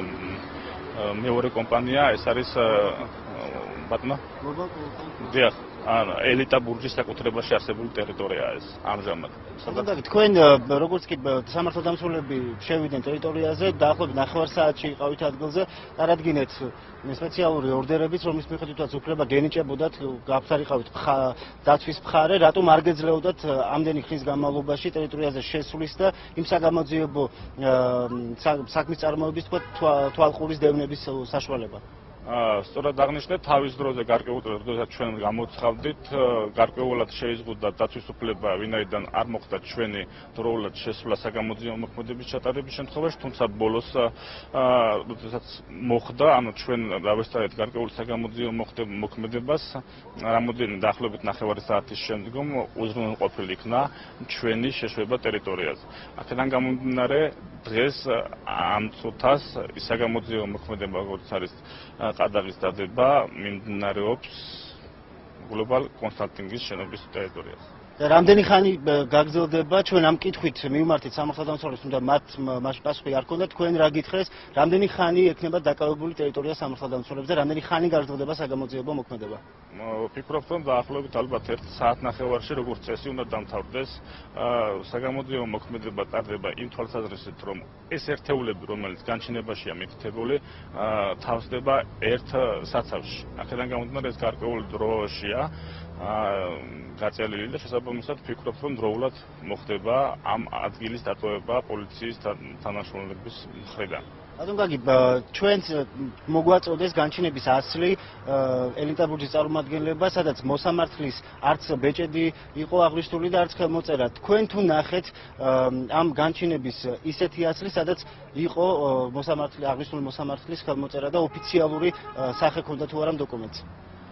S7: მეორე კომპანია, ეს არის ბატონო დიახ, ელიტა ბურჯის საკუთრებაში არსებული ტერიტორიაა ეს ამჟამად.
S3: სადაც თქვენ როგორც კი სამართალდამცველები შევიდნენ ტერიტორიაზე, დაახლოებით ნახევარ საათში იყავით ადგილზე, წარადგინეთ სპეციალური ორდერებით, რომლის მიხედვითაც უფლება გენიჭებოდათ, გაფსარიყავით დაცვის მხარე, რატომ არ გეძლეოდათ ამდენი ხნის განმავლობაში ტერიტორიაზე შესვლის და იმ საგამოძიებო საქმის წარმოების თვალყურის დევნების საშუალება?
S7: სწორად აღნიშნეთ, თავის დროზე გარკვეულად როდესაც ჩვენ გამოცხადდით, გარკვეულად შეიზღუდა დაცვის უფლება, ვინაიდან არ მოხდა ჩვენი დროულად შესვლა საგამოძიებო მოქმედების ჩატარების შემთხვევაში, თუმცა ბოლოს როდესაც მოხდა, ანუ ჩვენ დავესწრეთ გარკვეული საგამოძიებო მოქმედებას, რამოდენიმე დაახლოებით ნახევარი საათის შემდგომ უზრუნველყოფილი იქნა ჩვენი შეშვება ტერიტორიაზე. აქედან გამომდინარე, დღეს ამ წუთას საგამოძიებო მოქმედება, როგორც არის ყადაღის დადება, მიმდინარეობს გლობალ კონსალტინგის შენობის ტერიტორიაზე.
S3: რამდენი ხანი გაგრძელდება? ჩვენ ამ კითხვით მივმართეთ სამართალდამცველებს, თუმცა მათ მასში პასუხი არ ჰქონდათ. თქვენ რა გითხრეს? რამდენი ხანი ექნება დაკავებული ტერიტორია სამართალდამცველებს და რამდენი ხანი გაგრძელდება საგამოძიებო მოქმედება?
S7: ვფიქრობ, რომ დაახლოებით ალბათ ერთ საათნახევარში, როგორც წესი, უნდა დამთავრდეს საგამოძიებო მოქმედება ტარდება იმ თვალსაზრისით, რომ ეს ერთეულები, რომელიც განჩინებაშია მითითებული, თავსდება ერთ საცავში. აქედან გამომდინარე, ეს გარკვეული დროშია გაწელილი და შესაბამისად ვფიქრობ, რომ დროულად მოხდება ამ ადგილის დატოვება პოლიციის თანაშრომლების მხრიდან.
S3: ბატონ გაგი, ჩვენც მოგვაწოდეს განჩინების ასლი ელიტა ბურჯის წარმომადგენლება, სადაც მოსამართლის არც ბეჭედი იყო აღნიშნული და არც ხელმოწერა. თქვენ თუ ნახეთ ამ განჩინების ისეთი ასლი, სადაც იყო მოსამართლის აღნიშნული მოსამართლის ხელმოწერა და ოფიციალური სახე ჰქონდა თუ არა დოკუმენტს?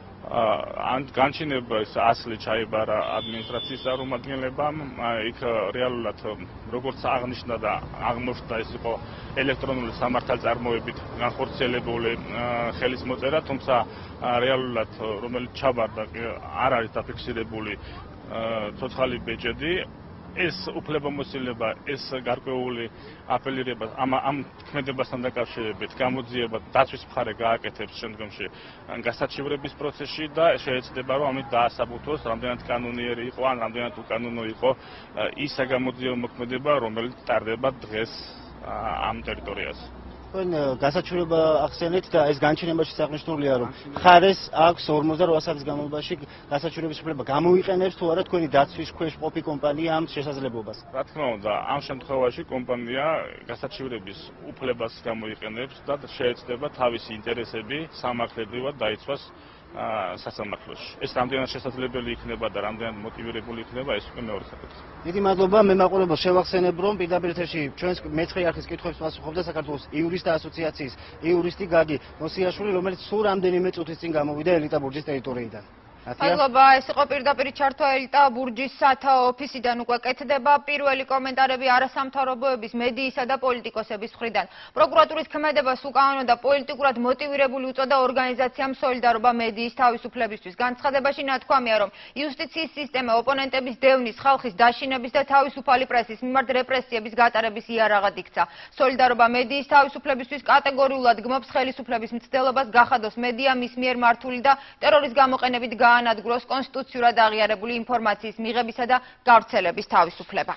S7: ან განჩინების ასლი ჩაიბარა ადმინისტრაციის წარმომადგენლებამ, იქ რეალურად როგორც აღნიშნა და აღმოჩნდა, ეს იყო ელექტრონული სამართალწარმოებით განხორციელებული ხელის მოწერა, თუმცა რეალურად რომელიც ჩაბარდა არ არის დაფიქსირებული ცოცხალი ბეჭედი. ეს უფლებამოსილება, ეს გარკვეული აპელირება ამ ამ ქმედებასთან დაკავშირებით გამოძიება დაცვის მხარე გააკეთებს შემდგომში გასაჩივრების პროცესში და შეეცდება, რომ ამით დაასაბუთოს, რამდენად კანონიერი იყო ან რამდენად უკანონო იყო ის საგამოძიებო მოქმედება, რომელიც ტარდება დღეს ამ ტერიტორიაზე.
S3: თქვენ გასაჩივრება ახსენეთ და ეს განჩინებაში აღნიშნულია, რომ მხარეს აქვს ორმოცდაოთხ საათის განმავლობაში გასაჩივრების უფლება გამოიყენებს თუ არა თქვენი დაცვის ქვეშ ყოფი კომპანია ამ შესაძლებლობას?
S7: რა თქმა უნდა, ამ შემთხვევაში კომპანია გასაჩივრების უფლებას გამოიყენებს და შეეცდება თავისი ინტერესები სამართლებრივად დაიცვას სასამართლოში. ეს რამდენად შესაძლებელი იქნება და რამდენად მოტივირებული იქნება, ეს უკვე მეორე საკითხი.
S3: დიდი მადლობა, მე მაყურებელს შევახსენებ, რომ პირდაპირ ეთერში ჩვენს მეცხრე არხის კითხვებს პასუხობდა საქართველოს იურისტთა ასოციაციის იურისტი გაგი მოსიაშვილი, რომელიც სულ რამდენიმე წუთის წინ გამოვიდა ელიტა ბურჯის ტერიტორიიდან.
S1: მადლობა, ეს იყო პირდაპირ ჩართვა ელიტა ბურჯის სათაო ოფისიდან უკვე კეთდება პირველი კომენტარები არასამთავრობოების, მედიისა და პოლიტიკოსების მხრიდან. პროკურატურის ქმედებას უკანონო და პოლიტიკურად მოტივირებული უწოდა ორგანიზაციამ სოლიდარობა მედიის თავისუფლებისთვის. განცხადებაში ნათქვამია, რომ იუსტიციის სისტემა ოპონენტების დევნის, ხალხის დაშინების და თავისუფალი პრესის მიმართ რეპრესიების გატარების იარაღად იქცა. სოლიდარობა მედიის თავისუფლებისთვის კატეგორიულად გმობს ხელისუფლების მცდელობას გახადოს მედია მის მიერ მართული და ტერორის გამოყენებით განადგუროს კონსტიტუციურად აღიარებული ინფორმაციის მიღებისა და გავრცელების თავისუფლება.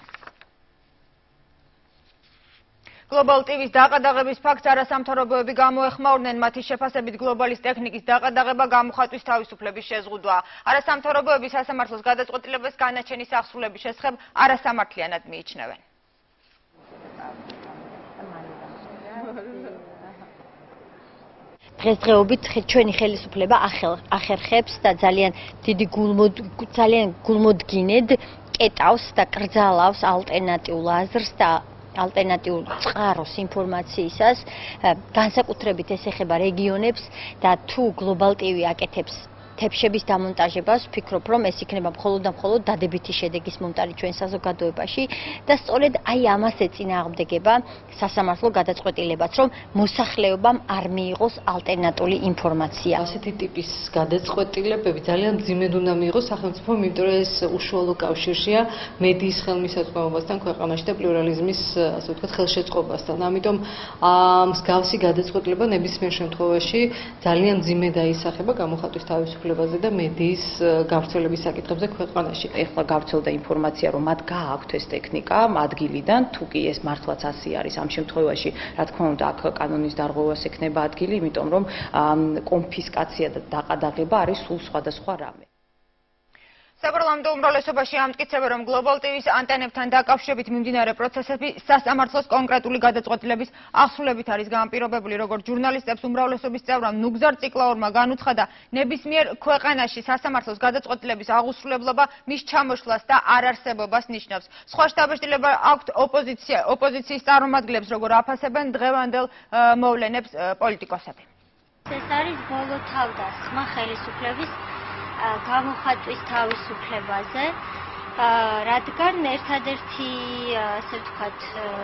S1: გლობალ ტივის დაყადაღების ფაქტს არასამთავრობოები გამოეხმაურნენ, მათი შეფასებით გლობალის ტექნიკის დაყადაღება გამოხატვის თავისუფლების შეზღუდვაა. არასამთავრობოები სასამართლოს გადაწყვეტილებას განაჩენის აღსრულების შესახებ არასამართლიანად მიიჩნევენ.
S18: დღესდღეობით ჩვენი ხელისუფლება ახერხებს და ძალიან დიდი გულმოდ ძალიან გულმოდგინედ აკეტავს და კრძალავს ალტერნატიულ აზრს და ალტერნატიულ წყაროს ინფორმაციისას, განსაკუთრებით ეს ეხება რეგიონებს და თუ გლობალ ტივი აკეთებს თებშების დამონტაჟებას, ვფიქრობ, რომ ეს იქნება მხოლოდ და მხოლოდ დადებითი შედეგის მომტანი ჩვენ საზოგადოებაში და სწორედ აი ამას ეწინააღმდეგება სასამართლო გადაწყვეტილებაც, რომ მოსახლეობამ არ მიიღოს ალტერნატიული ინფორმაცია.
S19: ასეთი ტიპის გადაწყვეტილებები ძალიან მძიმედ უნდა მიიღოს სახელმწიფომ, იმიტომ რომ ეს უშუალო კავშირშია მედიის ხელმისაწვდომობასთან ქვეყანაში და პლურალიზმის, ასე ვთქვათ, ხელშეწყობასთან. ამიტომ მსგავსი გადაწყვეტილება ნებისმიერ შემთხვევაში ძალიან მძიმედ აისახება გამოხატვის თავისუფლებას და მედიის გავრცელების საკითხებზე ქვეყანაში.
S14: ეხლა გავრცელდა ინფორმაცია, რომ მათ გააქვთ ეს ტექნიკა ადგილიდან, თუ კი ეს მართლაც ასე არის, ამ შემთხვევაში, რა თქმა უნდა, აქ კანონის დარღვევას ექნება ადგილი, იმიტომ რომ კონფისკაცია და დაყადაღება არის სულ სხვადასხვა რამე.
S1: საპარლამენტო უმრავლესობაში ამტკიცება, რომ გლობალ ტივის ანტენებთან დაკავშირებით მიმდინარე პროცესები სასამართლოს კონკრეტული გადაწყვეტილების ახსნილებით არის განპირობებული, როგორც ჟურნალისტებს უმრავლესობის წევრამ ნუგზარ ციკლაურმა განუცხადა, ნებისმიერ ქვეყანაში სასამართლოს გადაწყვეტილების აღუსრულებლობა მის ჩამოშლას და არარსებობას ნიშნავს. სხვა შთაბეჭდილება აქვთ ოპოზიცია, ოპოზიციის წარმომადგენლებს, როგორ აფასებენ დღევანდელ მოვლენებს პოლიტიკოსები.
S20: ეს არის ბოლო თავდასხმა ხელისუფლების გამოხატვის თავისუფლებაზე, რადგან ერთადერთი, ასე ვთქვათ,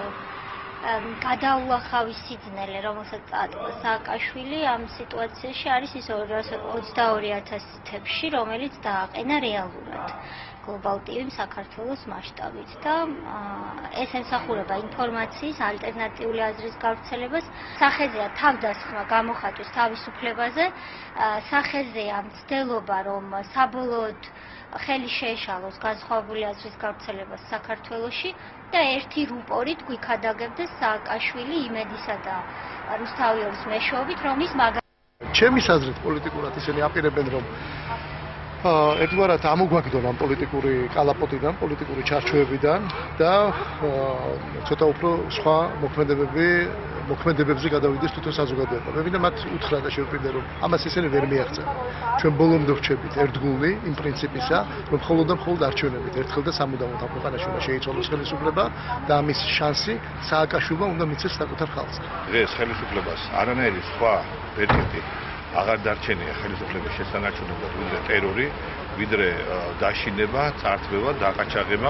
S20: გადაუახავი სიძნელე, რომელსაც წაატყდა სააკაშვილი ამ სიტუაციაში არის ის ოცდაორი ათასი თებში, რომელიც დააყენა რეალურად გლობალ ტივიმ საქართველოს მასშტაბით და ეს ემსახურება ინფორმაციის ალტერნატიული აზრის გავრცელებას, სახეზეა თავდასხმა გამოხატვის თავისუფლებაზე, სახეზეა მცდელობა, რომ საბოლოოდ ხელი შეეშალოს განსხვავებული აზრის გავრცელებას საქართველოში და ერთი რუპორით გვიქადაგებდეს სააკაშვილი იმედისა და რუსთავიორის მეშვეობით, რომლის მაგალითად
S5: ჩემი აზრით პოლიტიკურად ისინი აპირებენ, რომ ერთგვარად ამოგვაგდონ ამ პოლიტიკური კალაპოტიდან, პოლიტიკური ჩარჩოებიდან და ცოტა უფრო სხვა მოქმედებები, მოქმედებებზე გადავიდეს თვითონ საზოგადოება. მე მინდა მათ უთხრა და შევპირდე, რომ ამას ისინი ვერ მიაღწევენ. ჩვენ ბოლომდე ვრჩებით ერთგულნი იმ პრინციპისა, რომ მხოლოდ და მხოლოდ არჩევნებით ერთხელ და სამუდამოდ ამ ქვეყანაში უნდა შეიცავდეს ხელისუფლება და ამის შანსი სააკაშვილმა უნდა მიცეს საკუთარ ხალხს.
S12: დღეს ხელისუფლებას არანაირი სხვა ვერტიფი აღარ დარჩენია ხელისუფლების შესანარჩუნებლად ვიდრე ტერორი, ვიდრე დაშინება, წარწმევა, დაყაჩაღება.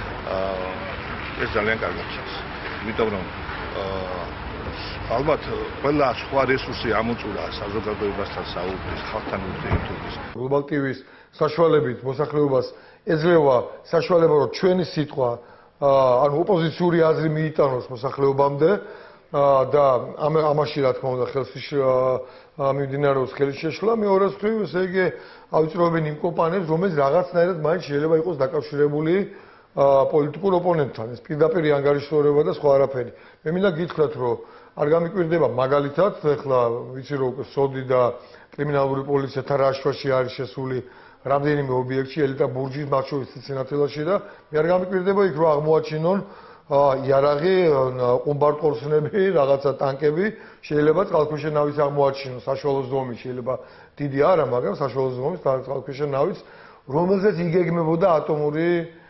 S12: ეს ძალიან კარგად ჩანს. იმიტომ რომ ალბათ ყველა სხვა რესურსი ამოწურა საზოგადოებასთან საუბრის, ხალხთან ურთიერთობის.
S5: გლობალ ტივის საშუალებით მოსახლეობას ეძლევა საშუალება, რომ ჩვენი სიტყვა, ანუ ოპოზიციური აზრი მიიტანოს მოსახლეობამდე და ამაში რა თქმა უნდა ხელში მიმდინარეობს ხელის შეშლა. მეორე მხრივ, ესე იგი, ავიწროებენ იმ კომპანიებს, რომელიც რაღაცნაირად მაინც შეიძლება იყოს დაკავშირებული პოლიტიკურ ოპონენტთან. ეს პირდაპირი ანგარიშვალება და სხვა არაფერი. მე მინდა გითხრათ, რომ არ გამიკვირდება მაგალითად, ეხლა ვიცი რომ სოდი და კრიმინალური პოლიცია თარაშოში არის შესული რამდენიმე ობიექტში, ელიტა ბურჯის მათ შორის ციცინათელაში და მე არ გამიკვირდება იქ რომ აღმოაჩინონ იარაღი, ყუმბარყორსნები, რაღაცა ტანკები, შეიძლება წყალქვეშა ნავის აღმოაჩინოს, საშუალო ზომის, შეიძლება დიდი არა, მაგრამ საშუალო ზომის წყალქვეშა ნავის, რომელზეც იგეგმებოდა ატომური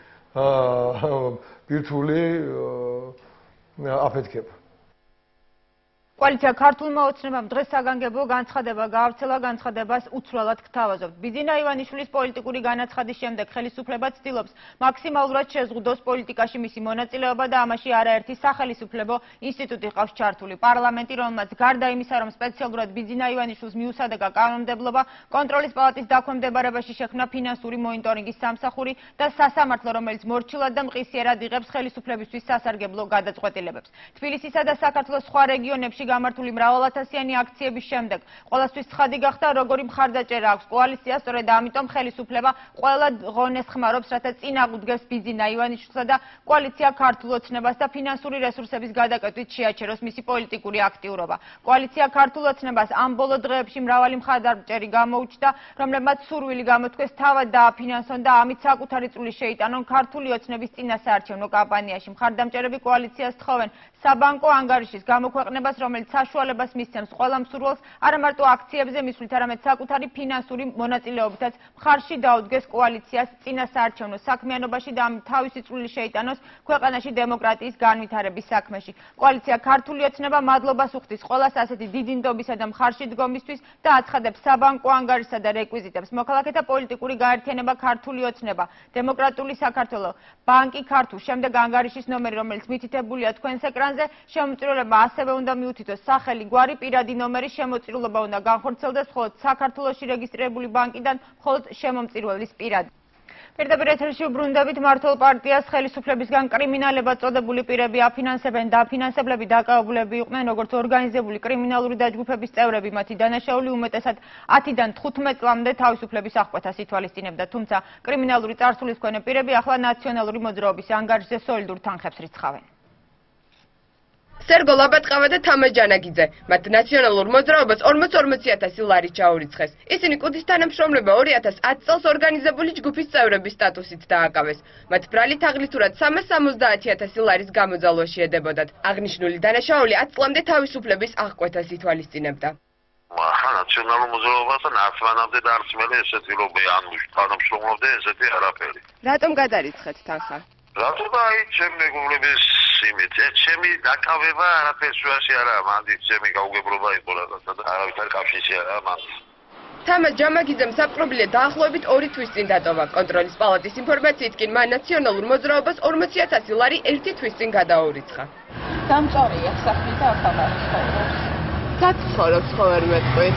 S5: ბირთვული აფეთქება.
S1: კოალიცია ქართულმა ოცნებამ დღეს საგანგებო განცხადება გაავრცელა, განცხადებას უცვლელად გთავაზობთ. ბიძინა ივანიშვილის პოლიტიკური განაცხადის შემდეგ ხელისუფლება ცდილობს მაქსიმალურად შეზღუდოს პოლიტიკაში მისი მონაწილეობა და ამაში არაერთი სახელისუფლებო ინსტიტუტი ყავს ჩართული. პარლამენტი, რომელმაც გარდა იმისა, რომ სპეციალურად ბიძინა ივანიშვილს მიუსადეგა კანონმდებლობა, კონტროლის პალატის დაქვემდებარებაში შექმნა ფინანსური მონიტორინგის სამსახური და სასამართლო, რომელიც მორჩილად და მყისიერად იღებს ხელისუფლებისთვის სასარგებლო გადაწყვეტილებებს. თბილისისა და საქართველოს სხვა რეგიონებში გამართული მრავალათასიანი აქციების შემდეგ ყველასთვის ცხადი გახდა, როგორი მხარდაჭერა აქვს კოალიციას, სწორედ ამიტომ ხელისუფლება ყველა ღონეს ხმარობს, რათა წინ აღუდგეს ბიძინა ივანიშვილსა და კოალიცია ქართულ ოცნებას და ფინანსური რესურსების გადაკეთვით შეაჩეროს მისი პოლიტიკური აქტიურობა. კოალიცია ქართულ ოცნებას ამ ბოლო დღეებში მრავალი მხარდამჭერი გამოუჩნდა, რომლებმაც სურვილი გამოთქვეს თავად დააფინანსონ და ამით საკუთარი წვლილი შეიტანონ ქართული ოცნების წინასაარჩევნო კამპანიაში. მხარდამჭერები კოალიციას თხოვენ საბანკო ანგარიშის გამოქვეყნებას, რომელიც რომელიც საშუალებას მისცემს ყველა მსურველს არა მარტო აქციებზე მისვლით, არამედ საკუთარი ფინანსური მონაწილეობითაც მხარში დაუდგეს კოალიციას წინა საარჩევნო საქმიანობაში და ამ თავისი წვლილი შეიტანოს ქვეყანაში დემოკრატიის განვითარების საქმეში. კოალიცია ქართული ოცნება მადლობას უხდის ყველას ასეთი დიდი ნდობისა და მხარში დგომისთვის და აცხადებს საბანკო ანგარიშსა და რეკვიზიტებს. მოქალაქეთა პოლიტიკური გაერთიანება ქართული ოცნება, დემოკრატიული საქართველო, ბანკი ქართულ, შემდეგ ანგარიშის ნომერი, რომელიც მითითებულია თქვენს ეკრანზე, შემოწირულობა ასევე უნდა მიუთითოს სახელი, გვარი, პირადი ნომერი, შემოწირულობა უნდა განხორციელდეს მხოლოდ საქართველოში რეგისტრირებული ბანკიდან, მხოლოდ შემომწირულის პირადი. პირდაპირ ეთერში უბრუნდებით მართლ პარტიას ხელისუფლებისგან კრიმინალებად წოდებული პირები აფინანსებენ და აფინანსებლები დაკავებულები იყვნენ როგორც ორგანიზებული კრიმინალური დაჯგუფების წევრები, მათი დანაშაული უმეტესად ათიდან თხუთმეტ წლამდე თავისუფლების აღკვეთას ითვალისწინებდა, თუმცა კრიმინალური წარსულის მქონე პირები ახლა ნაციონალური მოძრაობის ანგარიშზე სოლიდურ თანხებს რიცხავენ.
S21: სერგო ლაბატყავა და თამაზ ჯანაგიძე. მათ ნაციონალურ მოძრაობას ორმოცი ათასი ლარი ჩაურიცხეს. ისინი კუდის თანამშრომლობა ორი ათას ათი წელს ორგანიზებული ჯგუფის წევრების სტატუსით დააკავეს. მათ ბრალი თაღლითურად სამას სამოცდაათი ათასი ლარის გამოძალვაში ედებოდათ. აღნიშნული დანაშაული ათი წლამდე თავისუფლების აღკვეთას ითვალისწინებდა.
S22: ახლა ნაციონალურ მოძრაობასთან არც მანამდე და არც მერე ესეთი რომ ან თანამშრომლობდე ესეთი არაფერი.
S21: რატომ გადარიცხეთ თანხა?
S22: რატომ აი ჩემი მეგობრების იმით, ჩემი დაკავება არაფერს შუაში არა, მანდ ჩემი გაუგებრობა იყო რაღაცა და არავითარ კავშირში არა მანდ.
S21: თამაზ ჯანაგიძემ საპყრობილე დაახლოებით ორი თვის წინ დატოვა. კონტროლის პალატის ინფორმაციით კი მან ნაციონალურ მოძრაობას ორმოცი ათასი ლარი ერთი თვის წინ გადაურიცხა.
S14: დამწორია სახლის და ახალგაზრდა ცხოვრობს.
S21: საცხოვრობს ხო ვერ მეტყვით?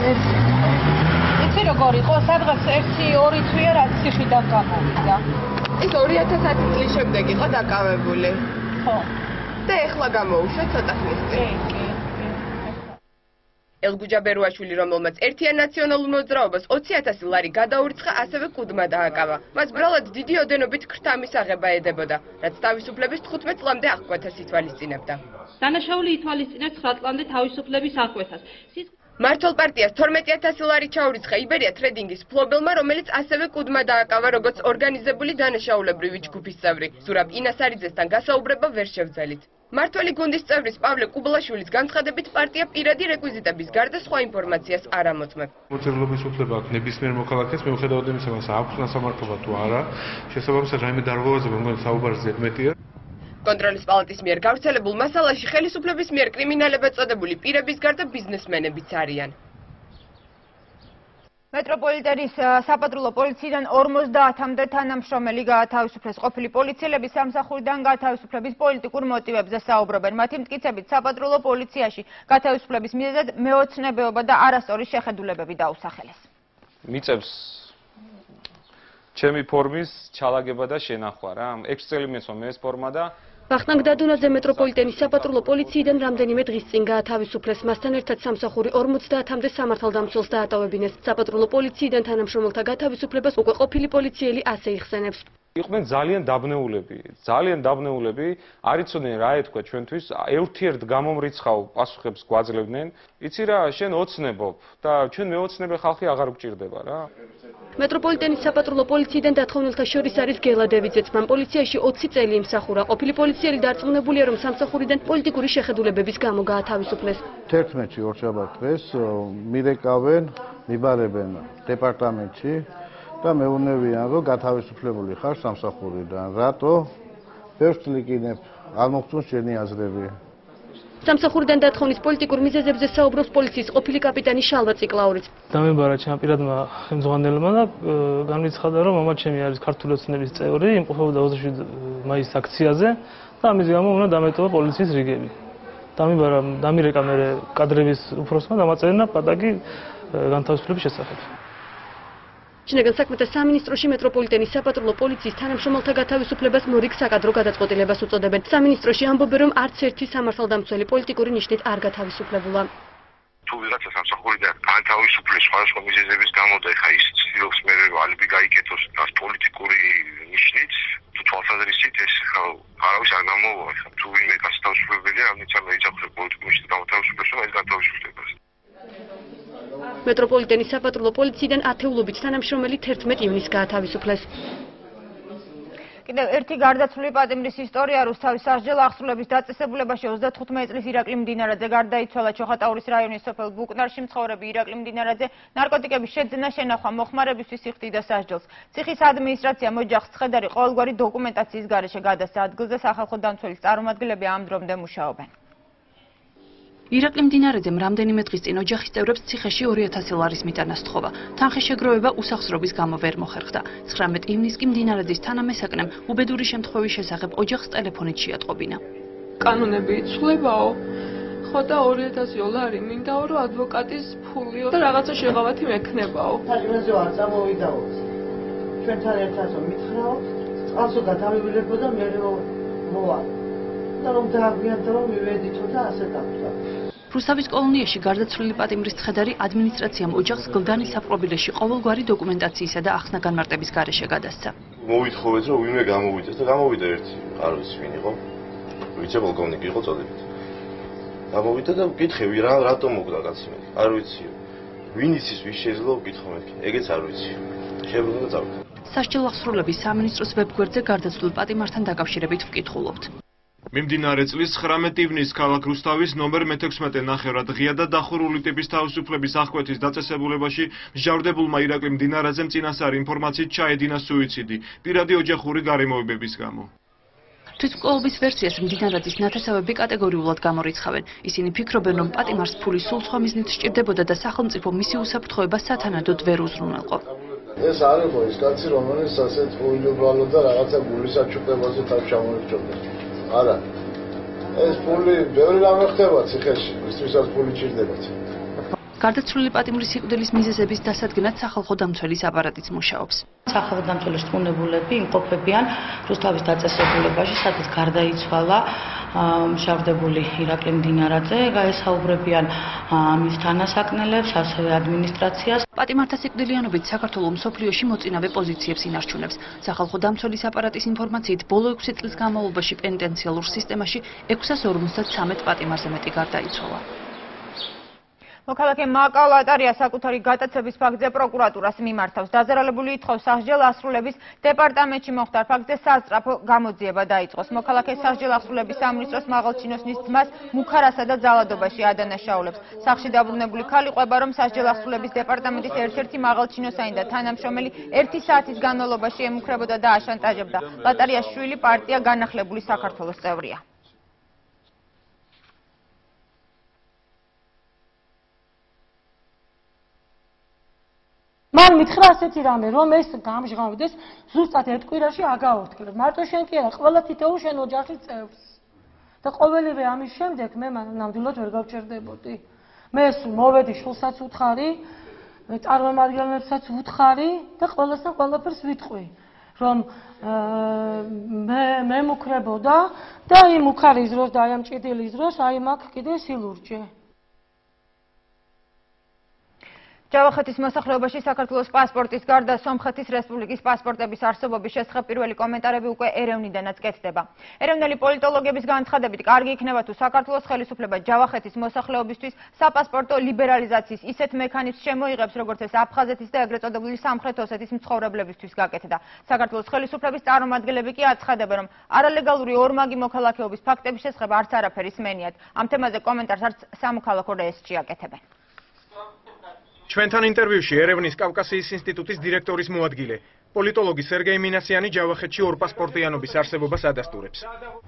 S14: იცი როგორ იყო, სადღაც ერთი ორი თვეა რაც ციხიდან გამოვიდა.
S21: ის ორი ათას ათი წლის შემდეგ იყო დაკავებული.
S14: ხო.
S21: და ეხლა გამოუშვა ცოტა ხნის წინ. კი, კი. ელგუჯაბერუაშვილი, რომელმაც ერთიან ნაციონალურ მოძრაობას ოცი ათასი ლარი გადაურიცხა, ასევე კუდმა დააკავა. მას ბრალად დიდი ოდენობით ქრთა მისაღება ედებოდა, რაც თავისუფლების თხუთმეტ წლამდე აღკვეთას ითვალისწინებდა.
S23: დანაშაული ითვალისწინებს ცხრა წლამდე თავისუფლების აღკვეთას.
S21: მართლ პარტიას თორმეტი ათასი ლარი ჩაურიცხა იბერია ტრედინგის ფლობელმა, რომელიც ასევე კუდმა დააკავა როგორც ორგანიზებული დანაშაულებრივი ჯგუფის წევრი. ზურაბ ინასარიძესთან გასაუბრება ვერ შევძელით. მართველი გუნდის წევრის პავლე კუბლაშვილის განცხადებით პარტია პირადი რეკვიზიტების გარდა სხვა ინფორმაციას არ ამოწმებს.
S2: მოწირულობის უფლება აქვს ნებისმიერ მოქალაქეს, მიუხედავად იმისა, მას აქვს ნასამართლობა თუ არა, შესაბამისად რაიმე დარღვევაზე მომგონი საუბარი ზედ მეტია.
S21: კონტროლის პალატის მიერ გავრცელებულ მასალაში ხელისუფლების მიერ კრიმინალებად წოდებული პირების გარდა ბიზნესმენებიც არიან.
S1: მეტროპოლიტენის საპატრულო პოლიციიდან ორმოცდაათამდე თანამშრომელი გაათავისუფლეს. ყოფილი პოლიციელები სამსახურიდან გათავისუფლების პოლიტიკურ მოტივებზე საუბრობენ. მათი მტკიცებით საპატრულო პოლიციაში გათავისუფლების მიზეზად მეოცნებეობა და არასწორი შეხედულებები დაუსახელეს.
S24: მიწევს ჩემი ფორმის ჩალაგება და შენახვა რა. ექვსი წელი მეცვა მე ეს ფორმა და
S23: ვახტანგ დადუნაძე მეტროპოლიტენის საპატრულო პოლიციიდან რამდენიმე დღის წინ გაათავისუფლეს. მასთან ერთად სამსახური ორმოცდაათამდე სამართალდამცველს დაატოვებინეს. საპატრულო პოლიციიდან თანამშრომელთა გათავისუფლებას უკვე ყოფილი პოლიციელი ასე იხსენებს.
S24: იყვნენ ძალიან დაბნეულები, ძალიან დაბნეულები, არ იცოდნენ რა ეთქვა ჩვენთვის, ერთიერთ გამომრიცხავ პასუხებს გვაძლევდნენ. იცი რა, შენ ოცნებობ და ჩვენ მეოცნებე ხალხი აღარ გვჭირდება რა.
S23: მეტროპოლიტენის საპატრულო პოლიციიდან დათხოვნილთა შორის არის გელა დევიძეც. მან პოლიციაში ოცი წელი იმსახურა. ყოფილი პოლიციელი დარწმუნებულია, რომ სამსახურიდან პოლიტიკური შეხედულებების გამო გაათავისუფლეს.
S25: თერთმეტი ორშაბათ დღეს მირეკავენ, მიბარებენ დეპარტამენტში და მეუნებიან, რომ გათავისუფლებული ხარ სამსახურიდან. რატო? ბევრს ლიკინებ, არ მოგწონს შენი აზრები.
S23: სამსახურიდან დათხოვნის პოლიტიკურ მიზეზებზე საუბრობს პოლიციის ყოფილი კაპიტანი შალვა ციკლაურიც.
S15: დამებარა ჩემ პირადმა ხელმძღვანელმა და განვიცხადა, რომ მამა ჩემი არის ქართული ოცნების წევრი, იმყოფებოდა ოცდაშვიდი მაისის აქციაზე და ამის გამო უნდა დამეტოვა პოლიციის რიგები. დამებარა, დამირეკა მე კადრების უფროსმა დამაწერინა პატაკი განთავისუფლების შესახებ.
S23: შინაგან საქმეთა სამინისტროში მეტროპოლიტენის საპატრულო პოლიციის თანამშრომელთა გათავისუფლებას მორიგ საკადრო გადაწყვეტილებას უწოდებენ. სამინისტროში ამბობენ, რომ არც ერთი სამართალდამცველი პოლიტიკური ნიშნით არ გათავისუფლებულა.
S22: თუ ვიღაცა სამსახურიდან განთავისუფლეს სხვადასხვა მიზეზების გამო და ეხა ის ცდილობს მე ალიბი გაიკეთოს და პოლიტიკური ნიშნით, თუ თვალსაზრისით ეს არავის არ გამოვა. ეხა თუ ვინმე გათავისუფლებელია, ამიტომ ეძახებს პოლიტიკური ნიშნით გამოთავისუფლებას, რომ ეს გათავისუფლებას.
S23: მეტროპოლიტენის საპატრულო პოლიციიდან ათეულობით თანამშრომელი თერთმეტ ივნისს გაათავისუფლეს.
S1: კიდევ ერთი გარდაცვლილი პატიმრის ისტორია რუსთავის სასჯელ აღსრულების დაწესებულებაში ოცდათხუთმეტი წლის ირაკლი მდინარაძე გარდაიცვალა. ჩოხატაურის რაიონის სოფელ ბუკნარში მცხოვრები ირაკლი მდინარაძე ნარკოტიკების შეძენა შენახვა მოხმარებისთვის იხდიდა სასჯელს. ციხის ადმინისტრაციამ ოჯახს ცხედარი ყოველგვარი დოკუმენტაციის გარეშე გადასცა. ადგილზე სახალხო დამცველის წარმომადგენლები ამ დრომდე მუშაობენ.
S6: ირაკლი მდინარაძემ რამდენიმე დღის წინ ოჯახის წევრებს ციხეში ორი ათასი ლარის მიტანა სთხოვა. თანხის შეგროვება უსახსრობის გამო ვერ მოხერხდა. ცხრამეტი ივნისს კი მდინარაძის თანამესაკნემ უბედური შემთხვევის შესახებ ოჯახს ტელეფონით შეატყობინა.
S8: კანონები იცვლებაო, ხო და ორი ათასი ლარი მინდაო, რომ ადვოკატის ფულიო და რაღაცა შეღავათი მექნებაო.
S3: თაგვინაზე არ წამოვიდაო. ჩვენთან ერთად მითხრაო, წყალსო გადავიბილებო და მე მოვა. და რომ დააგვიანდა რომ მივედითო და ასე დავხდა.
S6: რუსთავის კოლონიაში გარდაცვლილი პატიმრის ცხედარი ადმინისტრაციამ ოჯახს გლდანი საპყრობილეში ყოველგვარი დოკუმენტაციისა და ახსნა განმარტების გარეშე გადასცა.
S9: მოვითხოვეთ რომ ვინმე გამოვიდეს და გამოვიდა ერთი, არ ვიცი ვინ იყო. ვიცი პოლკოვნიკი იყო წოდებით. გამოვიდა და ვკითხები რა რატომ მოკდა კაცი მე. არ ვიცი. ვინ იცის ვის შეიძლება ვკითხო მეთქი. ეგეც არ ვიცი. შებრუნდა და წავიდა.
S6: სასჯელ აღსრულების სამინისტროს ვებგვერდზე გარდაცვლილ პატიმართან დაკავშირებით ვკითხულობთ.
S10: მიმდინარე წლის ცხრამეტი ივნისს ქალაქ რუსთავის ნომერ მეთექვსმეტე ნახევრად ღია და დახურული ტიპის თავისუფლების აღკვეთის დაწესებულებაში მსჯავრდებულმა ირაკლი მდინარაძემ წინასწარი ინფორმაციით ჩაედინა სუიციდი პირადი ოჯახური გარემოებების გამო.
S6: თვითმკვლელობის ვერსიას მდინარაძის ნათესავები კატეგორიულად გამორიცხავენ. ისინი ფიქრობენ, რომ პატიმარს ფულის სულცვა მიზნით სჭირდებოდა და სახელმწიფო მისი უსაფრთხოება სათანადოდ ვერ უზრუნველყო.
S5: ეს არ იყო ის კაცი, რომელიც ასეთ უილობალო და რაღაცა გულის აჩუქებაზე თავ ჩამოეჭოდა. არა. ეს ფული ბევრი რამე ხდება ციხეში, ისთვისაც ფული ჭირდებათ.
S6: გარდაცვლილი პატიმრის სიკვდილის მიზეზების დასადგენად სახალხო დამცველის აპარატიც მუშაობს.
S14: სახალხო დამცველის რწმუნებულები იმყოფებიან რუსთავის დაწესებულებაში, სადაც გარდაიცვალა მშავდებული ირაკლი მდინარაძე, გაესაუბრებიან მის თანასაკნელებს, ასევე ადმინისტრაციას.
S6: პატიმართა სიკვდილიანობით საქართველოს მსოფლიოში მოწინავე პოზიციებს ინარჩუნებს. სახალხო დამცველის აპარატის ინფორმაციით, ბოლო ექვსი წლის განმავლობაში პენიტენციალურ სისტემაში ექვსას ორმოცდათვრამეტ პატიმარზე მეტი გარდაიცვალა.
S1: მოქალაქე მაკალ ატარია საკუთარი გატაცების ფაქტზე პროკურატურას მიმართავს. დაზარალებული ითხოვს სასჯელ ასრულების დეპარტამენტში მოხდარ ფაქტზე სასწრაფო გამოძიება დაიწყოს. მოქალაქე სასჯელ ასრულების სამინისტროს მაღალჩინოსნის ძმას მუქარასა და ძალადობაში ადანაშაულებს. სახლში დაბრუნებული ქალი ყვება, რომ სასჯელ ასრულების დეპარტამენტის ერთ-ერთი მაღალჩინოსანი და თანამშრომელი ერთი საათის განმავლობაში ემუქრებოდა და აშანტაჟებდა. ლატარიას შვილი პარტია განახლებული საქართველოს წევრია.
S13: მან მითხრა ასეთი რამე, რომ ეს გამჟღავდეს ზუსტად ერთ კვირაში აგაორთქლებ. მარტო შენ კი არა, ყველა თითოეულ შენ ოჯახის წევრს. და ყოველივე ამის შემდეგ მე ნამდვილად ვერ გავჩერდებოდი. მე მოვედი შულსაც უთხარი, წარმომადგენლებსაც უთხარი და ყველასთან ყველაფერს ვიტყვი, რომ მე მე მუქრებოდა და იმ უქარის დროს და აი ამ ჭიდილის დროს აი მაქვს კიდე სილურჯე.
S1: ჯავახეთის მოსახლეობაში საქართველოს პასპორტის გარდა სომხეთის რესპუბლიკის პასპორტების არსებობის შესახებ პირველი კომენტარები უკვე ერევნიდანაც კეთდება. ერევნელი პოლიტოლოგების განცხადებით, კარგი იქნება თუ საქართველოს ხელისუფლება ჯავახეთის მოსახლეობისთვის საპასპორტო ლიბერალიზაციის ისეთ მექანიზმს შემოიღებს, როგორც ეს აფხაზეთის და ეგრეთ წოდებული სამხრეთ ოსეთის მცხოვრებლებისთვის გაკეთდა. საქართველოს ხელისუფლების წარმომადგენლები კი აცხადებენ, რომ არალეგალური ორმაგი მოქალაქეობის ფაქტების შესახებ არც არაფერი სმენიათ. ამ თემაზე კომენტარს არც სამოქალაქო რეესტრში აკეთებენ.
S26: ჩვენთან ინტერვიუში ერევნის კავკასიის ინსტიტუტის დირექტორის მოადგილე, პოლიტოლოგი სერგეი მინასიანი ჯავახეთში ორპასპორტიანობის არსებობას ადასტურებს.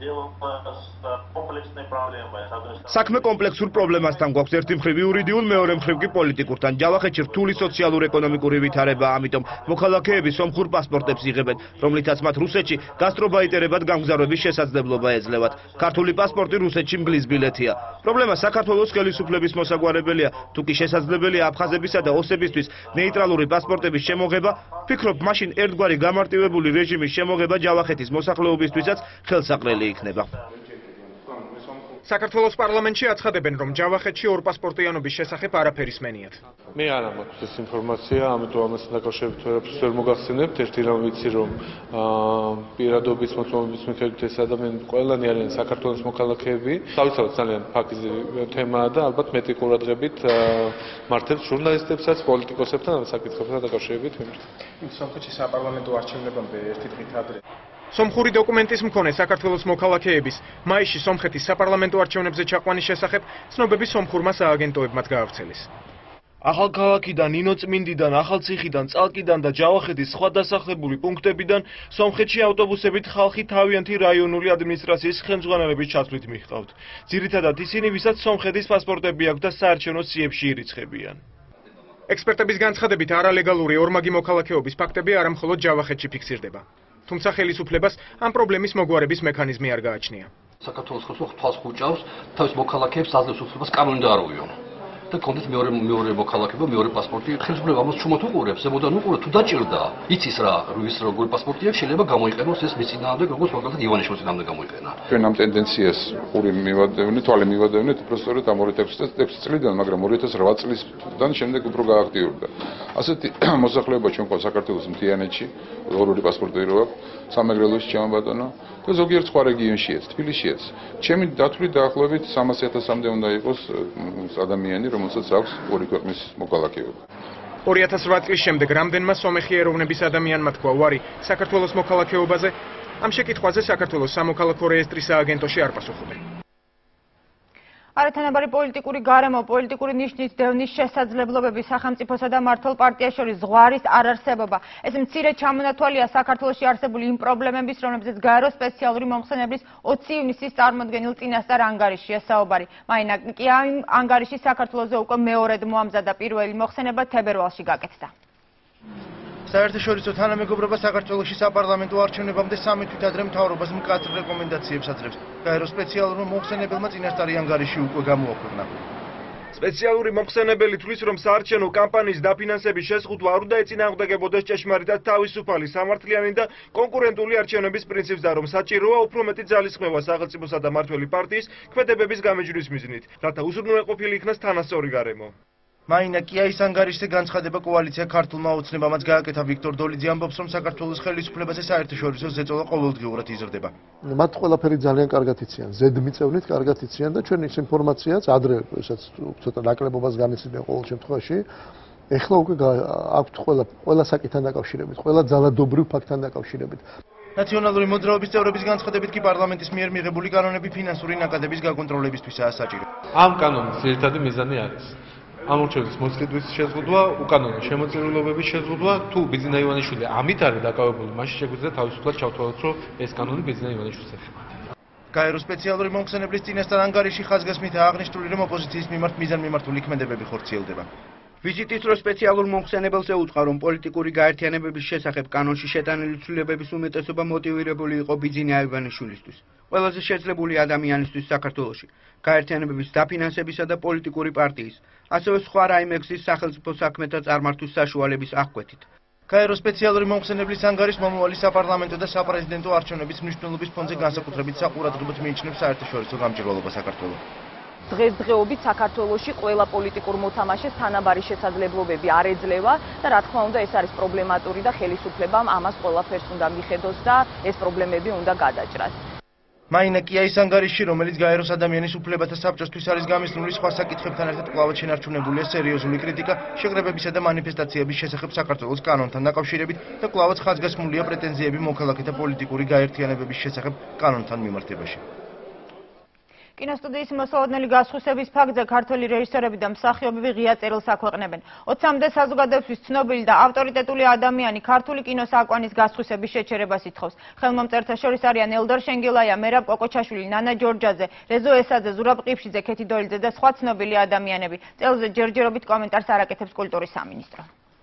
S17: საქმე კომპლექსურ პრობლემასთან გვაქვს ერთი მხრივ იურიდიულ, მეორე მხრივ კი პოლიტიკურთან. ჯავახეთში რთული სოციალურ-ეკონომიკური ვითარებაა, ამიტომ მოქალაქეები სომხურ პასპორტებს იღებენ, რომლითაც მათ რუსეთში გასტრობაიტერებად გამგზავრების შესაძლებლობა ეძლევათ. ქართული პასპორტი რუსეთში მგლის ბილეთია. პრობლემა საქართველოს ხელისუფლების მოსაგვარებელია, თუ კი შესაძლებელია აფხაზებისა და ოსებისთვის ნეიტრალური პასპორტების შემოღება, ფიქრობ მაშინ ერთგვარი გამარტივებული რეჟიმის შემოღება ჯავახეთის მოსახლეობისთვისაც ხელსაყრელი იქნება.
S26: საქართველოს პარლამენტში აცხადებენ, რომ ჯავახეთში ორპასპორტიანობის შესახებ არაფერი სმენიათ.
S2: მე არ მაქვს ეს ინფორმაცია, ამიტომ ამასთან დაკავშირებით ვერაფერს ვერ მოგახსენებთ. ერთი რამ ვიცი, რომ პირადობის მოწმობის მიხედვით ეს ადამიანები ყველანი არიან საქართველოს მოქალაქეები. თავისთავად ძალიან ფაქტიზი თემაა და ალბათ მეტი ყურადღებით მართებს ჟურნალისტებსაც, პოლიტიკოსებთან ამ საკითხებთან დაკავშირებით.
S26: სომხეთში საპარლამენტო არჩევნებამდე ერთი დღით ადრე სომხური დოკუმენტის მქონე საქართველოს მოქალაქეების მაისში სომხეთის საპარლამენტო არჩევნებზე ჩაყვანის შესახებ ცნობები სომხურმა სააგენტოებმაც გაავრცელეს. ახალქალაქიდან, ნინოწმინდიდან, ახალციხიდან, წალკიდან და ჯავახეთის სხვა დასახლებული პუნქტებიდან სომხეთში ავტობუსებით ხალხი თავიანთი რაიონული ადმინისტრაციის ხელმძღვანელების ჩათვლით მიჰყავთ. ძირითადად ისინი, ვისაც სომხეთის პასპორტები აქვს და საარჩევნო სიებში ირიცხებიან. ექსპერტების განცხადებით არალეგალური ორმაგი მოქალაქეობის ფაქტები არა მხოლოდ ჯავახეთში ფიქსირდება. თუმცა ხელისუფლებას ამ პრობლემის მოგვარების მექანიზმი არ გააჩნია.
S4: საქართველოს ხელისუფლება თვალს ხუჭავს თავის მოქალაქეებს აძლევს უფლებას კანონი დაარღვიონ. და კონდეთ მეორე მეორე მოქალაქეობა, მეორე პასპორტი. ხელისუფლება ამას ჩუმად უყურებს, ზემოდან უყურებს, თუ დაჭირდა, იცის რა, ვის როგორი პასპორტი აქვს, შეიძლება გამოიყენოს ეს მის წინააღმდეგ, როგორც მაგალითად ივანიშვილის წინააღმდეგ გამოიყენა.
S7: ჩვენ ამ ტენდენციას ყური მივადევნით, თვალე მივადევნით, უფრო სწორედ ამ ორი ექვსი წლიდან, მაგრამ ორი ათას რვა წლიდან შემდეგ უფრო გააქტიურდა. ასეთი მოსახლეობა ჩვენ ყავს საქართველოს მთიანეთში, ორი პასპორტი რო აქვს, სამეგრელოში ჩემო ბატონო და ზოგიერთ სხვა რეგიონშიაც, თბილისშიაც. ჩემი დათვლით დაახლოებით სამას ათასამდე უნდა იყოს ადამიანი, რომელსაც აქვს ორი ქვეყნის მოქალაქეობა.
S26: ორი ათას რვა წლის შემდეგ რამდენმა სომეხი ეროვნების ადამიანმა თქვა უარი საქართველოს მოქალაქეობაზე, ამ შეკითხვაზე საქართველოს სამოქალაქო რეესტრის სააგენტოში არ პასუხობენ.
S1: არათანაბარი პოლიტიკური გარემო, პოლიტიკური ნიშნის დევნის შესაძლებლობები, სახელმწიფოსა და მმართველ პარტიას შორის ზღვარის არარსებობა. ეს მცირე ჩამონათვალია საქართველოში არსებული იმ პრობლემების, რომლებზეც გაერო სპეციალური მომხსენებლის ოცი ივნისის წარმოდგენილ წინასწარ ანგარიშია საუბარი. მაინაკ კი ამ ანგარიში საქართველოზე უკვე მეორედ მოამზადა, პირველი მოხსენება თებერვალში გაკეთდა.
S17: საერთაშორისო თანამეგობრობა საქართველოში საპარლამენტო არჩევნებამდე სამი თვით ადრე მთავრობას მკაცრ რეკომენდაციებს აძლევს. გაერო სპეციალურმა მომხსენებელმა წინასწარი ანგარიში უკვე გამოაქვეყნა.
S10: სპეციალური მომხსენებელი თვლის, რომ საარჩევნო კამპანიის დაფინანსების შეზღუდვა არ უნდა ეწინააღმდეგებოდეს ჭეშმარიტად თავისუფალი, სამართლიანი და კონკურენტული არჩევნების პრინციპს და რომ საჭიროა უფრო მეტი ძალისხმევა სახელმწიფოსა და მმართველი პარტიის ქმედებების გამეჯვრის მიზნით, რათა უზრუნველყოფილი იქნას თანასწორი გარემო.
S17: მაინა კი ის ანგარიშზე განცხადება კოალიცია ქართულმა ოცნებამაც გააკეთა. ვიქტორ დოლიძე ამბობს, რომ საქართველოს ხელისუფლებაზე საერთაშორისო ზეწოლა ყოველდღიურად იზრდება.
S5: მათ ყველაფერი ძალიან კარგად იციან, ზედმიწევნით კარგად იციან და ჩვენ ის ინფორმაციაც ადრე, რასაც ცოტა ნაკლებობას განიცდიან ყოველ შემთხვევაში, ეხლა უკვე აქვთ ყველა ყველა საკითხთან დაკავშირებით, ყველა ძალადობრივ ფაქტთან დაკავშირებით.
S17: ნაციონალური მოძრაობის წევრების განცხადებით კი პარლამენტის მიერ მიღებული კანონები ფინანსური ნაკადების გაკონტროლებისთვისაა საჭირო.
S2: ამ კანონის ერთადი მიზანი არის ამ ორჩევის მოსყიდვის შეზღუდვა, უკანონო შემოწირულობების შეზღუდვა, თუ ბიძინა ივანიშვილი ამით არის დაკავებული, მაშინ შეგვიძლია თავისუფლად ჩავთვალოთ, რომ ეს კანონი ბიძინა ივანიშვილს ეხება.
S17: გაერო სპეციალური მომხსენებლის წინასწარ ანგარიში ხაზგასმითაა აღნიშნული, რომ ოპოზიციის მიმართ მიზანმიმართული ქმედებები ხორციელდება.
S11: ვიზიტის დროს სპეციალურ მომხსენებელს ეუწყა, რომ პოლიტიკური გაერთიანებების შესახებ კანონში შეტანილი ცვლილებების უმეტესობა მოტივირებული იყო ბიძინა ივანიშვილისთვის, ყველაზე შეძლებული ადამიანისთვის საქართველოში, გაერთიანებების დაფინანსებისა და პოლიტიკური პარტიის, ასევე სხვა რაიმექსის სახელმწიფო საქმეთა წარმართვის საშუალების აღკვეთით.
S17: გაერო სპეციალური მომხსენებლის ანგარიშს მომავალი საპარლამენტო და საპრეზიდენტო არჩევნების მნიშვნელობის ფონზე განსაკუთრებით საყურადღებოდ მიიჩნევს საერთაშორისო გამჭირვალობა საქართველოს.
S14: დღესდღეობით საქართველოში ყველა პოლიტიკურ მოთამაშეს თანაბარი შესაძლებლობები არ ეძლევა და რა თქმა უნდა ეს არის პრობლემატური და ხელისუფლებამ ამას ყველაფერს უნდა მიხედოს და ეს პრობლემები უნდა გადაჭრას.
S17: მაინა კი ის ანგარიში, რომელიც გაეროს ადამიანის უფლებათა საბჭოსთვის არის გამისნული სხვა საკითხებთან ერთად კვლავ შენარჩუნებულია სერიოზული კრიტიკა შეკრებებისა და მანიფესტაციების შესახებ საქართველოს კანონთან დაკავშირებით და კვლავაც ხაზგასმულია პრეტენზიები მოქალაქეთა პოლიტიკური გაერთიანებების შესახებ კანონთან მიმართებაში.
S1: კინოსტუდიის მოსალოდნელი გასხვისების ფაქტზე ქართველი რეჟისორები და მსახიობები ღია წერილს აქვეყნებენ. ოცამდე საზოგადოებისთვის ცნობილი და ავტორიტეტული ადამიანი ქართული კინოს აკვანის გასხვისების შეჩერებას ითხოვს. ხელმომწერთა შორის არიან ელდარ შენგელაია, მერაბ კოკოჩაშვილი, ნანა ჯორჯაძე, რეზო ესაძე, ზურაბ ყიფშიძე, ქეთი დოლიძე და სხვა ცნობილი ადამიანები. წელზე ჯერჯერობით კომენტარს არაკეთებს კულტურის სამინისტრო.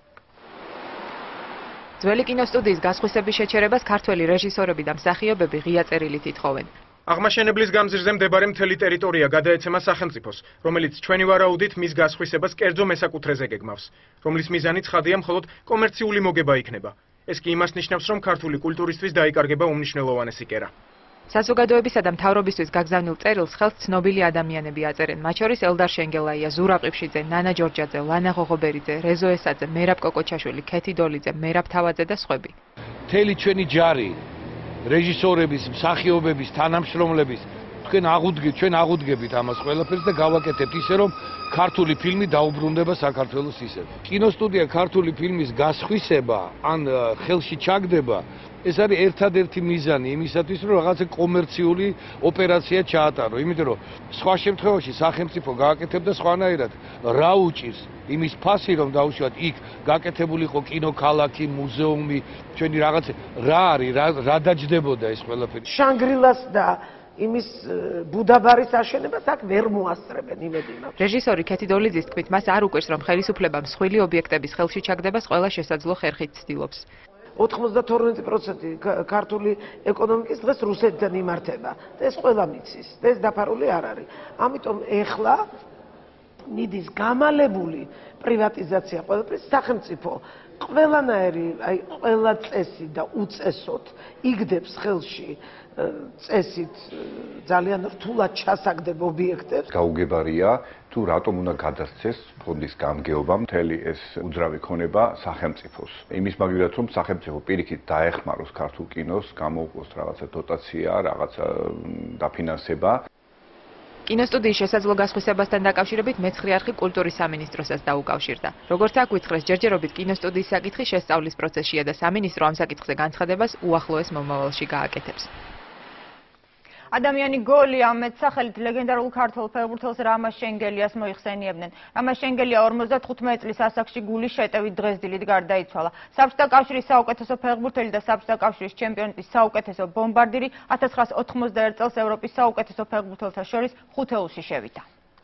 S16: ძველი კინოსტუდიის გასხვისების შეჩერებას ქართველი რეჟისორები და მსახიობები ღია წერილით ითხოვენ.
S26: აღმაშენებლის გამზირზე მდებარე მთელი ტერიტორია გადაეცემა სახელმწიფოს, რომელიც ჩვენი ვარაუდით მის გასხვისებას კერძო მესაკუთრეზე გეგმავს, რომლის მიზანი ცხადია მხოლოდ კომერციული მოგება იქნება. ეს კი იმას ნიშნავს, რომ ქართული კულტურისთვის დაიკარგება უმნიშვნელოვანესი კერა.
S16: საზოგადოებისა და მთავრობისთვის გაგზავნილ წერილს ხელს ცნობილი ადამიანები აწერენ, მათ შორის ელდარ შენგელაია, ზურაბ ყიფშიძე, ნანა ჯორჯაძე, ლანა ღოღობერიძე, რეზო ესაძე, მერაბ კოკოჩაშვილი, ქეთი დოლიძე, მერაბ თავაძე და სხვები.
S18: მთელი ჩვენი ჯარი რეჟისორების, მსახიობების, თანამშრომლების
S12: თქვენ აღუდგეთ, ჩვენ აღუდგებით ამას ყველაფერს და გავაკეთებთ ისე რომ ქართული ფილმი დაუბრუნდება საქართველოს ისევ. კინოსტუდია ქართული ფილმის გასხვისება ან ხელში ჩაგდება ეს არის ერთადერთი მიზანი იმისათვის რომ რაღაცა კომერციული ოპერაცია ჩაატარო. იმიტომ რომ სხვა შემთხვევაში სახელმწიფო გააკეთებდა სხვანაირად რა უჭირს იმის ფასი რომ დაუშვათ იქ გაკეთებულიყო კინოქალაქი, მუზეუმი, ჩვენი რაღაცა რა არის, რა დაჯდებოდა ეს ყველაფერი.
S18: შანგრილას და იმის ბუდაბარის აშენებას აქ ვერ მოასწრებენ იმედი მაქვს.
S16: რეჟისორი ქეთი დოლიძის თქმით, მას არ უკვირს რომ ხელისუფლება მსხვილი ობიექტების ხელში ჩაგდებას ყველა შესაძლო ხერხით ცდილობს.
S18: ოცდაათი პროცენტი ქართული ეკონომიკის დღეს რუსეთიდან იმართება და ეს ყველა მიცის და ეს დაფარული არ არის. ამიტომ ეხლა მიდის გამალებული პრივატიზაცია ყველაფრის სახელმწიფო ყველანაირი აი ყველა წესი და უწესოდ იგდებს ხელში წესით ძალიან რთულად ჩასაგდებ ობიექტებს.
S19: გაუგებარია თუ რატომ უნდა გადასცეს ფონდის გამგეობა მთელი ეს უძრავი ქონება სახელმწიფოს. იმის მაგალითად რომ სახელმწიფო პირიქით დაეხმაროს ქართულ კინოს, გამოუყოს რაღაცა დოტაცია, რაღაცა დაფინანსება.
S16: კინოსტუდიის შესაძლო გასხვისებასთან დაკავშირებით მეცხრე არხი კულტურის სამინისტროსაც დაუკავშირდა. როგორც აქ ვითხრეს, ჯერჯერობით კინოსტუდიის საკითხი შესწავლის პროცესშია და სამინისტრო ამ საკითხზე განცხადებას უახლოეს მომავალში გააკეთებს.
S1: ადამიანი გოლი ამ მეტსახელით ლეგენდარულ ქართულ ფეხბურთელს რამა შენგელიას მოიხსენიებდნენ. რამა შენგელია ორმოცდათხუთმეტი წლის ასაკში გულის შეტევით დღეს დილით გარდაიცვალა. საბჭოთა კავშირის საუკეთესო ფეხბურთელი და საბჭოთა კავშირის ჩემპიონატის საუკეთესო ბომბარდირი ათას ცხრაასა ოთხმოცდაერთი წელს ევროპის საუკეთესო ფეხბურთელთა შორის ხუთეულში შევიდა.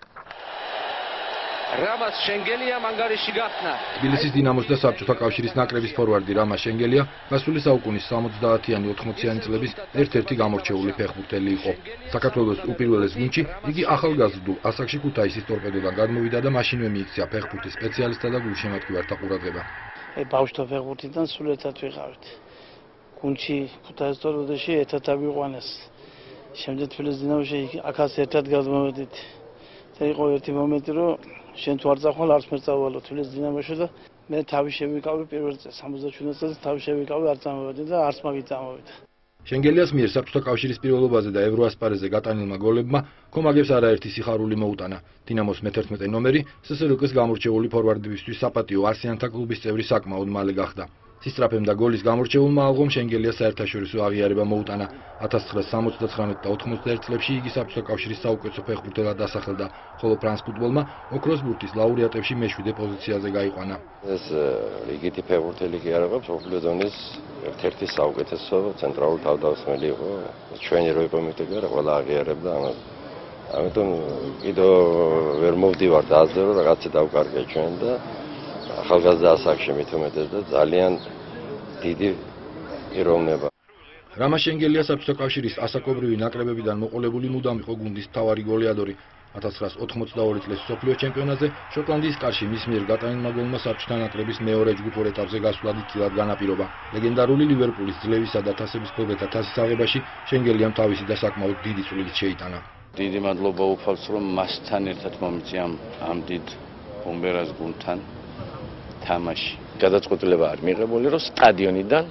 S20: რამას შენგელიამ ანგარიში გახსნა.
S4: თბილისის დინამოს და საბჭოთა კავშირის ნაკრების ფორვარდი რამა შენგელია გასული საუკუნის სამოცდაათიანი ოთხმოციანი წლების ერთ-ერთი გამორჩეული ფეხბურთელი იყო. საქართველოს უპირველეს გუნდში იგი ახალგაზრდულ ასაკში ქუთაისის ტორპედოდან გადმოვიდა და მაშინვე მიიქცია ფეხბურთის სპეციალისტთა და გულშემატკივართა ყურადღება.
S21: აი ბავშვთა ფეხბურთიდან სულ ერთად ვიყავით. გუნდში ქუთაისის ტორპედოში ერთად ავიყვანეს. შემდეგ თბილისის დინამოში აქაც ერთად გადმოვედით. და იყო ერთი მომენტი რომ შენ თუ არ წახვალ არც მე წავალო თბილისის დინამოში და მე თავი შევიკავე პირველ წელს სამოცდაშვიდ წელს თავი შევიკავე არ წამოვედი და არც მაგით წამოვიდა.
S4: შენგელიას მიერ საბჭოთა კავშირის პირველობაზე და ევროასპარეზზე გატანილმა გოლებმა კომაგებს არაერთი სიხარული მოუტანა. დინამოს მეთერთმეტე ნომერი სსრკ-ის გამორჩეული ფორვარდებისთვის საპატიო არსიანთა კლუბის წევრი საკმაოდ მალე გახდა. სისწრაფემ და გოლის გამორჩეულმა ალღომ შენგელიას საერთაშორისო აღიარება მოუტანა. ათას ცხრაასა სამოცდათხრამეტ და ოთხმოცდაერთი წლებში იგი საბჭოთა კავშირის საუკეთესო ფეხბურთელად დასახელდა, ხოლო ფრანს ფუტბოლმა ოქროს ბურთის ლაურეატებში მეშვიდე პოზიციაზე გაიყვანა.
S24: ეს რიგითი ფეხბურთელი კი არ იყო, მსოფლიო დონის ერთ-ერთი საუკეთესო ცენტრალური თავდამსხმელი იყო. ჩვენი როი კომიტეტი არა ყველა აღიარებდა ამას. ამიტომ კიდევ ვერ მოვდივართ აზრზე, რომ რაღაცა დავკარგე ჩვენ და ახალგაზრდა ასაკში მით უმეტეს და ძალიან დიდი პიროვნება.
S4: რამა შენგელია საბჭოთა კავშირის ასაკობრივი ნაკრებებიდან მოყოლებული მუდამ იყო გუნდის მთავარი გოლეადორი. ათას ცხრაასა ოთხმოცდაორი წლის მსოფლიო ჩემპიონატზე შოტლანდიის კარში მის მიერ გატანილმა გოლმა საბჭოთა ნაკრების მეორე ჯგუფურ ეტაპზე გასვლა დიდად განაპირობა. ლეგენდარული ლივერპულის ძლევისა და თასების მფლობელთა თასის აღებაში შენგელიამ თავისი და საკმაოდ დიდი წვლილი შეიტანა.
S21: დიდი მადლობა უფალს რომ მასთან ერთად მომიწია ამ დიდ ბომბერას გუნდთან თამაში. გადაწყვეტილება არ მიღებული რომ სტადიონიდან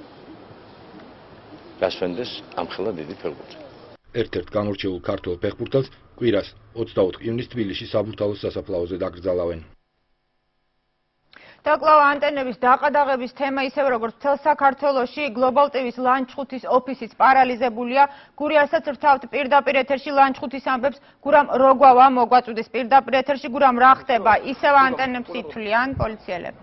S21: გასვენდეს ამხელა დიდი ფეხბურთელი.
S4: ერთ-ერთ გამორჩეულ ქართულ ფეხბურთელს კვირას ოცდაოთხ ივნისს თბილისში საბურთალოს სასაფლაოზე დაკრძალავენ.
S1: დაკლავა ანტენების დაყადაღების თემა ისევე როგორც მთელ საქართველოში გლობალ ტივის ლანჩხუთის ოფისიც პარალიზებულია. გურიასაც რთავთ პირდაპირ ეთერში ლანჩხუთის ამბებს, გურამ რო გვავა მოგვაწვდეს პირდაპირ ეთერში, გურამ რა ხდება, ისევ ანტენებს ითვლიან პოლიციელები.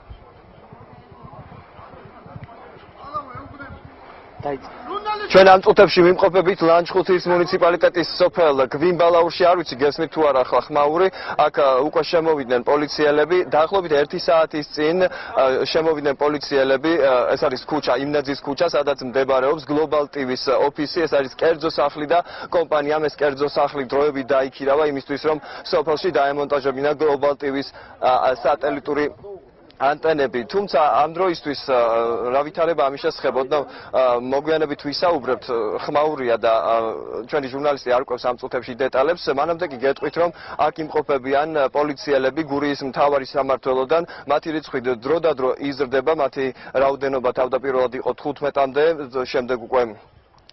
S27: ჩვენ ამ წუთებში ვიმყოფებით ლანჩხუთის მუნიციპალიტეტის სოფელ გვიმბალაურში, არ ვიცი გესმით თუ არა ახლა ხმაური, აქ უკვე შემოვიდნენ პოლიციელები, დაახლოებით ერთი საათის წინ შემოვიდნენ პოლიციელები, ეს არის ქუჩა, იმნაძის ქუჩა, სადაც მდებარეობს გლობალ ტივის ოფისი, ეს არის კერძო სახლი და კომპანიამ ეს კერძო სახლი დროებით დაიქირავა იმისთვის, რომ სოფელში დაემონტაჟებინა გლობალ ტივის სატელიტური ანტენები, თუმცა ამ დროისთვის რა ვითარება ამის შესახებ, მოგვიანებით ვისაუბრებთ, ხმაურია და ჩვენი ჟურნალისტი არ გვყავს ამ წუთებში დეტალებს, მანამდე კი გეტყვით, რომ აქ იმყოფებიან პოლიციელები გურიის მთავარი სამმართველოდან, მათი რიცხვი დრო და დრო იზრდება, მათი რაოდენობა თავდაპირველად იყო თხუთმეტამდე, შემდეგ უკვე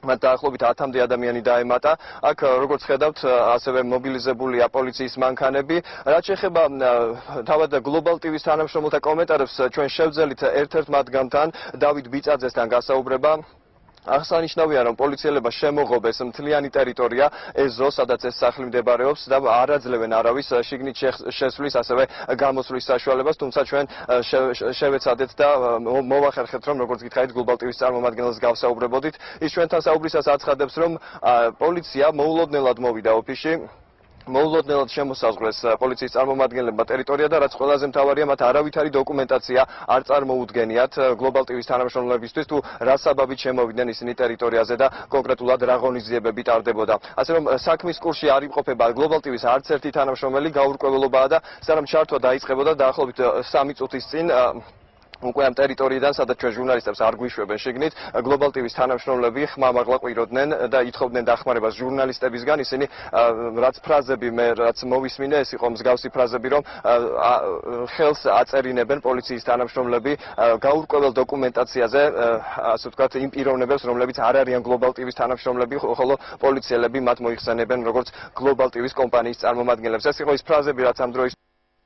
S27: მათ დაახლოებით ათამდე ადამიანი დაემატა. აქ როგორც ხედავთ, ასევე მობილიზებულია პოლიციის მანქანები. რაც შეეხება თავად გლობალ ტივის თანამშრომელთა კომენტარებს, ჩვენ შევძელით ერთ-ერთ მათგანთან, დავით ბიწაძესთან გასაუბრება. აღსანიშნავია, რომ პოლიციელებმა შემოღობეს მთლიანი ტერიტორია, ეზო, სადაც ეს სახლი მდებარეობს და არ აძლევენ არავის შიგნით შესვლის, ასევე გამოსვლის საშუალებას, თუმცა ჩვენ შევეცადეთ და მოვახერხეთ, რომ როგორც გითხარით, გლობალ ტივის წარმომადგენელს გავსაუბრებოდით. ის ჩვენთან საუბრისას აცხადებს, რომ პოლიცია მოულოდნელად მოვიდა ოფისში. მოულოდნელად შემოსაზღვრეს პოლიციის წარმომადგენლებმა ტერიტორია და რაც ყველაზე მთავარია, მათ არავითარი დოკუმენტაცია არ წარმოუდგენიათ გლობალ ტივის თანამშრომლებისთვის, თუ რა საბაბით შემოვიდნენ ისინი ტერიტორიაზე და კონკრეტულად რა ღონისძიებები ტარდებოდა. ასე რომ საქმის კურსში არ იმყოფება გლობალ ტივის არც ერთი თანამშრომელი, გაურკვეველობაა და სანამ ჩართვა დაიწყებოდა დაახლოებით სამი წუთის წინ უკვე ამ ტერიტორიიდან, სადაც ჩვენ ჟურნალისტებს არ გვიშვებენ შიგნით, გლობალ ტივის თანამშრომლები ხმამაღლა ყვიროდნენ და ითხოვდნენ დახმარებას ჟურნალისტებისგან. ისინი რაც ფრაზები მე რაც მოვისმინე, ეს იყო მსგავსი ფრაზები, რომ ხელს აწერინებენ პოლიციის თანამშრომლები გაურკვეველ დოკუმენტაციაზე, ასე ვთქვათ, იმ პიროვნებებს, რომლებიც არ არიან გლობალ ტივის თანამშრომლები, ხოლო პოლიციელები მათ მოიხსენებენ როგორც გლობალ ტივის კომპანიის წარმომადგენლებს. ეს იყო ის ფრაზები, რაც ამ დროის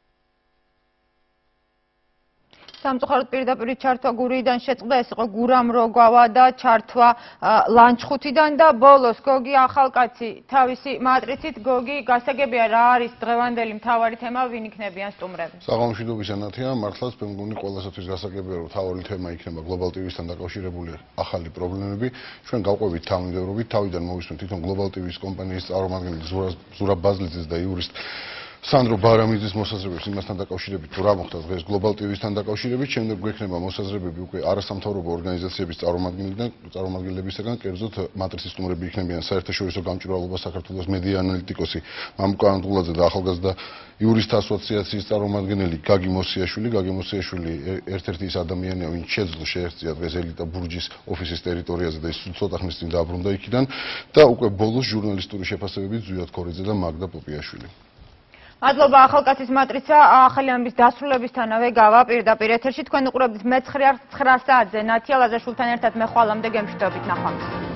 S1: სამწუხაროდ პირდაპირ ჩართვა გურიდან შეწყდა, ეს იყო გურამროგვავა და ჩართვა ლანჩხუთიდან და ბოლოს გოგი ახალკაცი თავისი მატრიცით. გოგი, გასაგებია რა არის დღევანდელი მთავარი თემა, ვინ იქნებიან სტუმრები?
S3: საღამოშვიდობის ენათია, მართლაც მე მგონი ყველასათვის გასაგებია, რომ მთავარი თემა იქნება გლობალ ტივისთან დაკავშირებული ახალი პრობლემები. ჩვენ გავყვებით თავმჯდომარებით, თავიდან მოვისმენთ თვითონ გლობალ ტივის კომპანიის წარმომადგენელი ზურაბ ბაზლიძეს და იურისტ სანდრო ბარამიძის მოსაზრებებს იმასთან დაკავშირებით, თუ რა მოხდა დღეს გლობალ ტივისთან დაკავშირებით, შემდეგ გვექნება მოსაზრებები უკვე არასამთავრობო ორგანიზაციების წარმომადგენლებისგან, კერძოდ მატრიცის სტუმრები იქნებიან საერთაშორისო გამჭვირვალობა საქართველოს მედია ანალიტიკოსი მამუკა ანდღულაძე და ახალგაზრდა იურისტთა ასოციაციის წარმომადგენელი გაგი მოსიაშვილი. გაგი მოსიაშვილი ერთ-ერთი ის ადამიანია, ვინც შეძლო შეერწია დღეს ელიტა ბურჯის ოფისის ტერიტორიაზე და ის ცოტა ხნის წინ დაბრუნდა იქიდან და უკვე ბოლოს ჟურნალისტური შეფასებებით ზვიად ქორიძე და მაგდა პოპიაშვილი.
S1: მადლობა, ახალკაცის მატრიცა ახალი ამბის დასრულებისთანავე გავა პირდაპირ ეთერში. თქვენ უყურებთ მეცხრე არხს ცხრა საათზე ნათია ლაზაშვილთან ერთად მე ხვალამდე გემშვიდობით, ნახვამდის.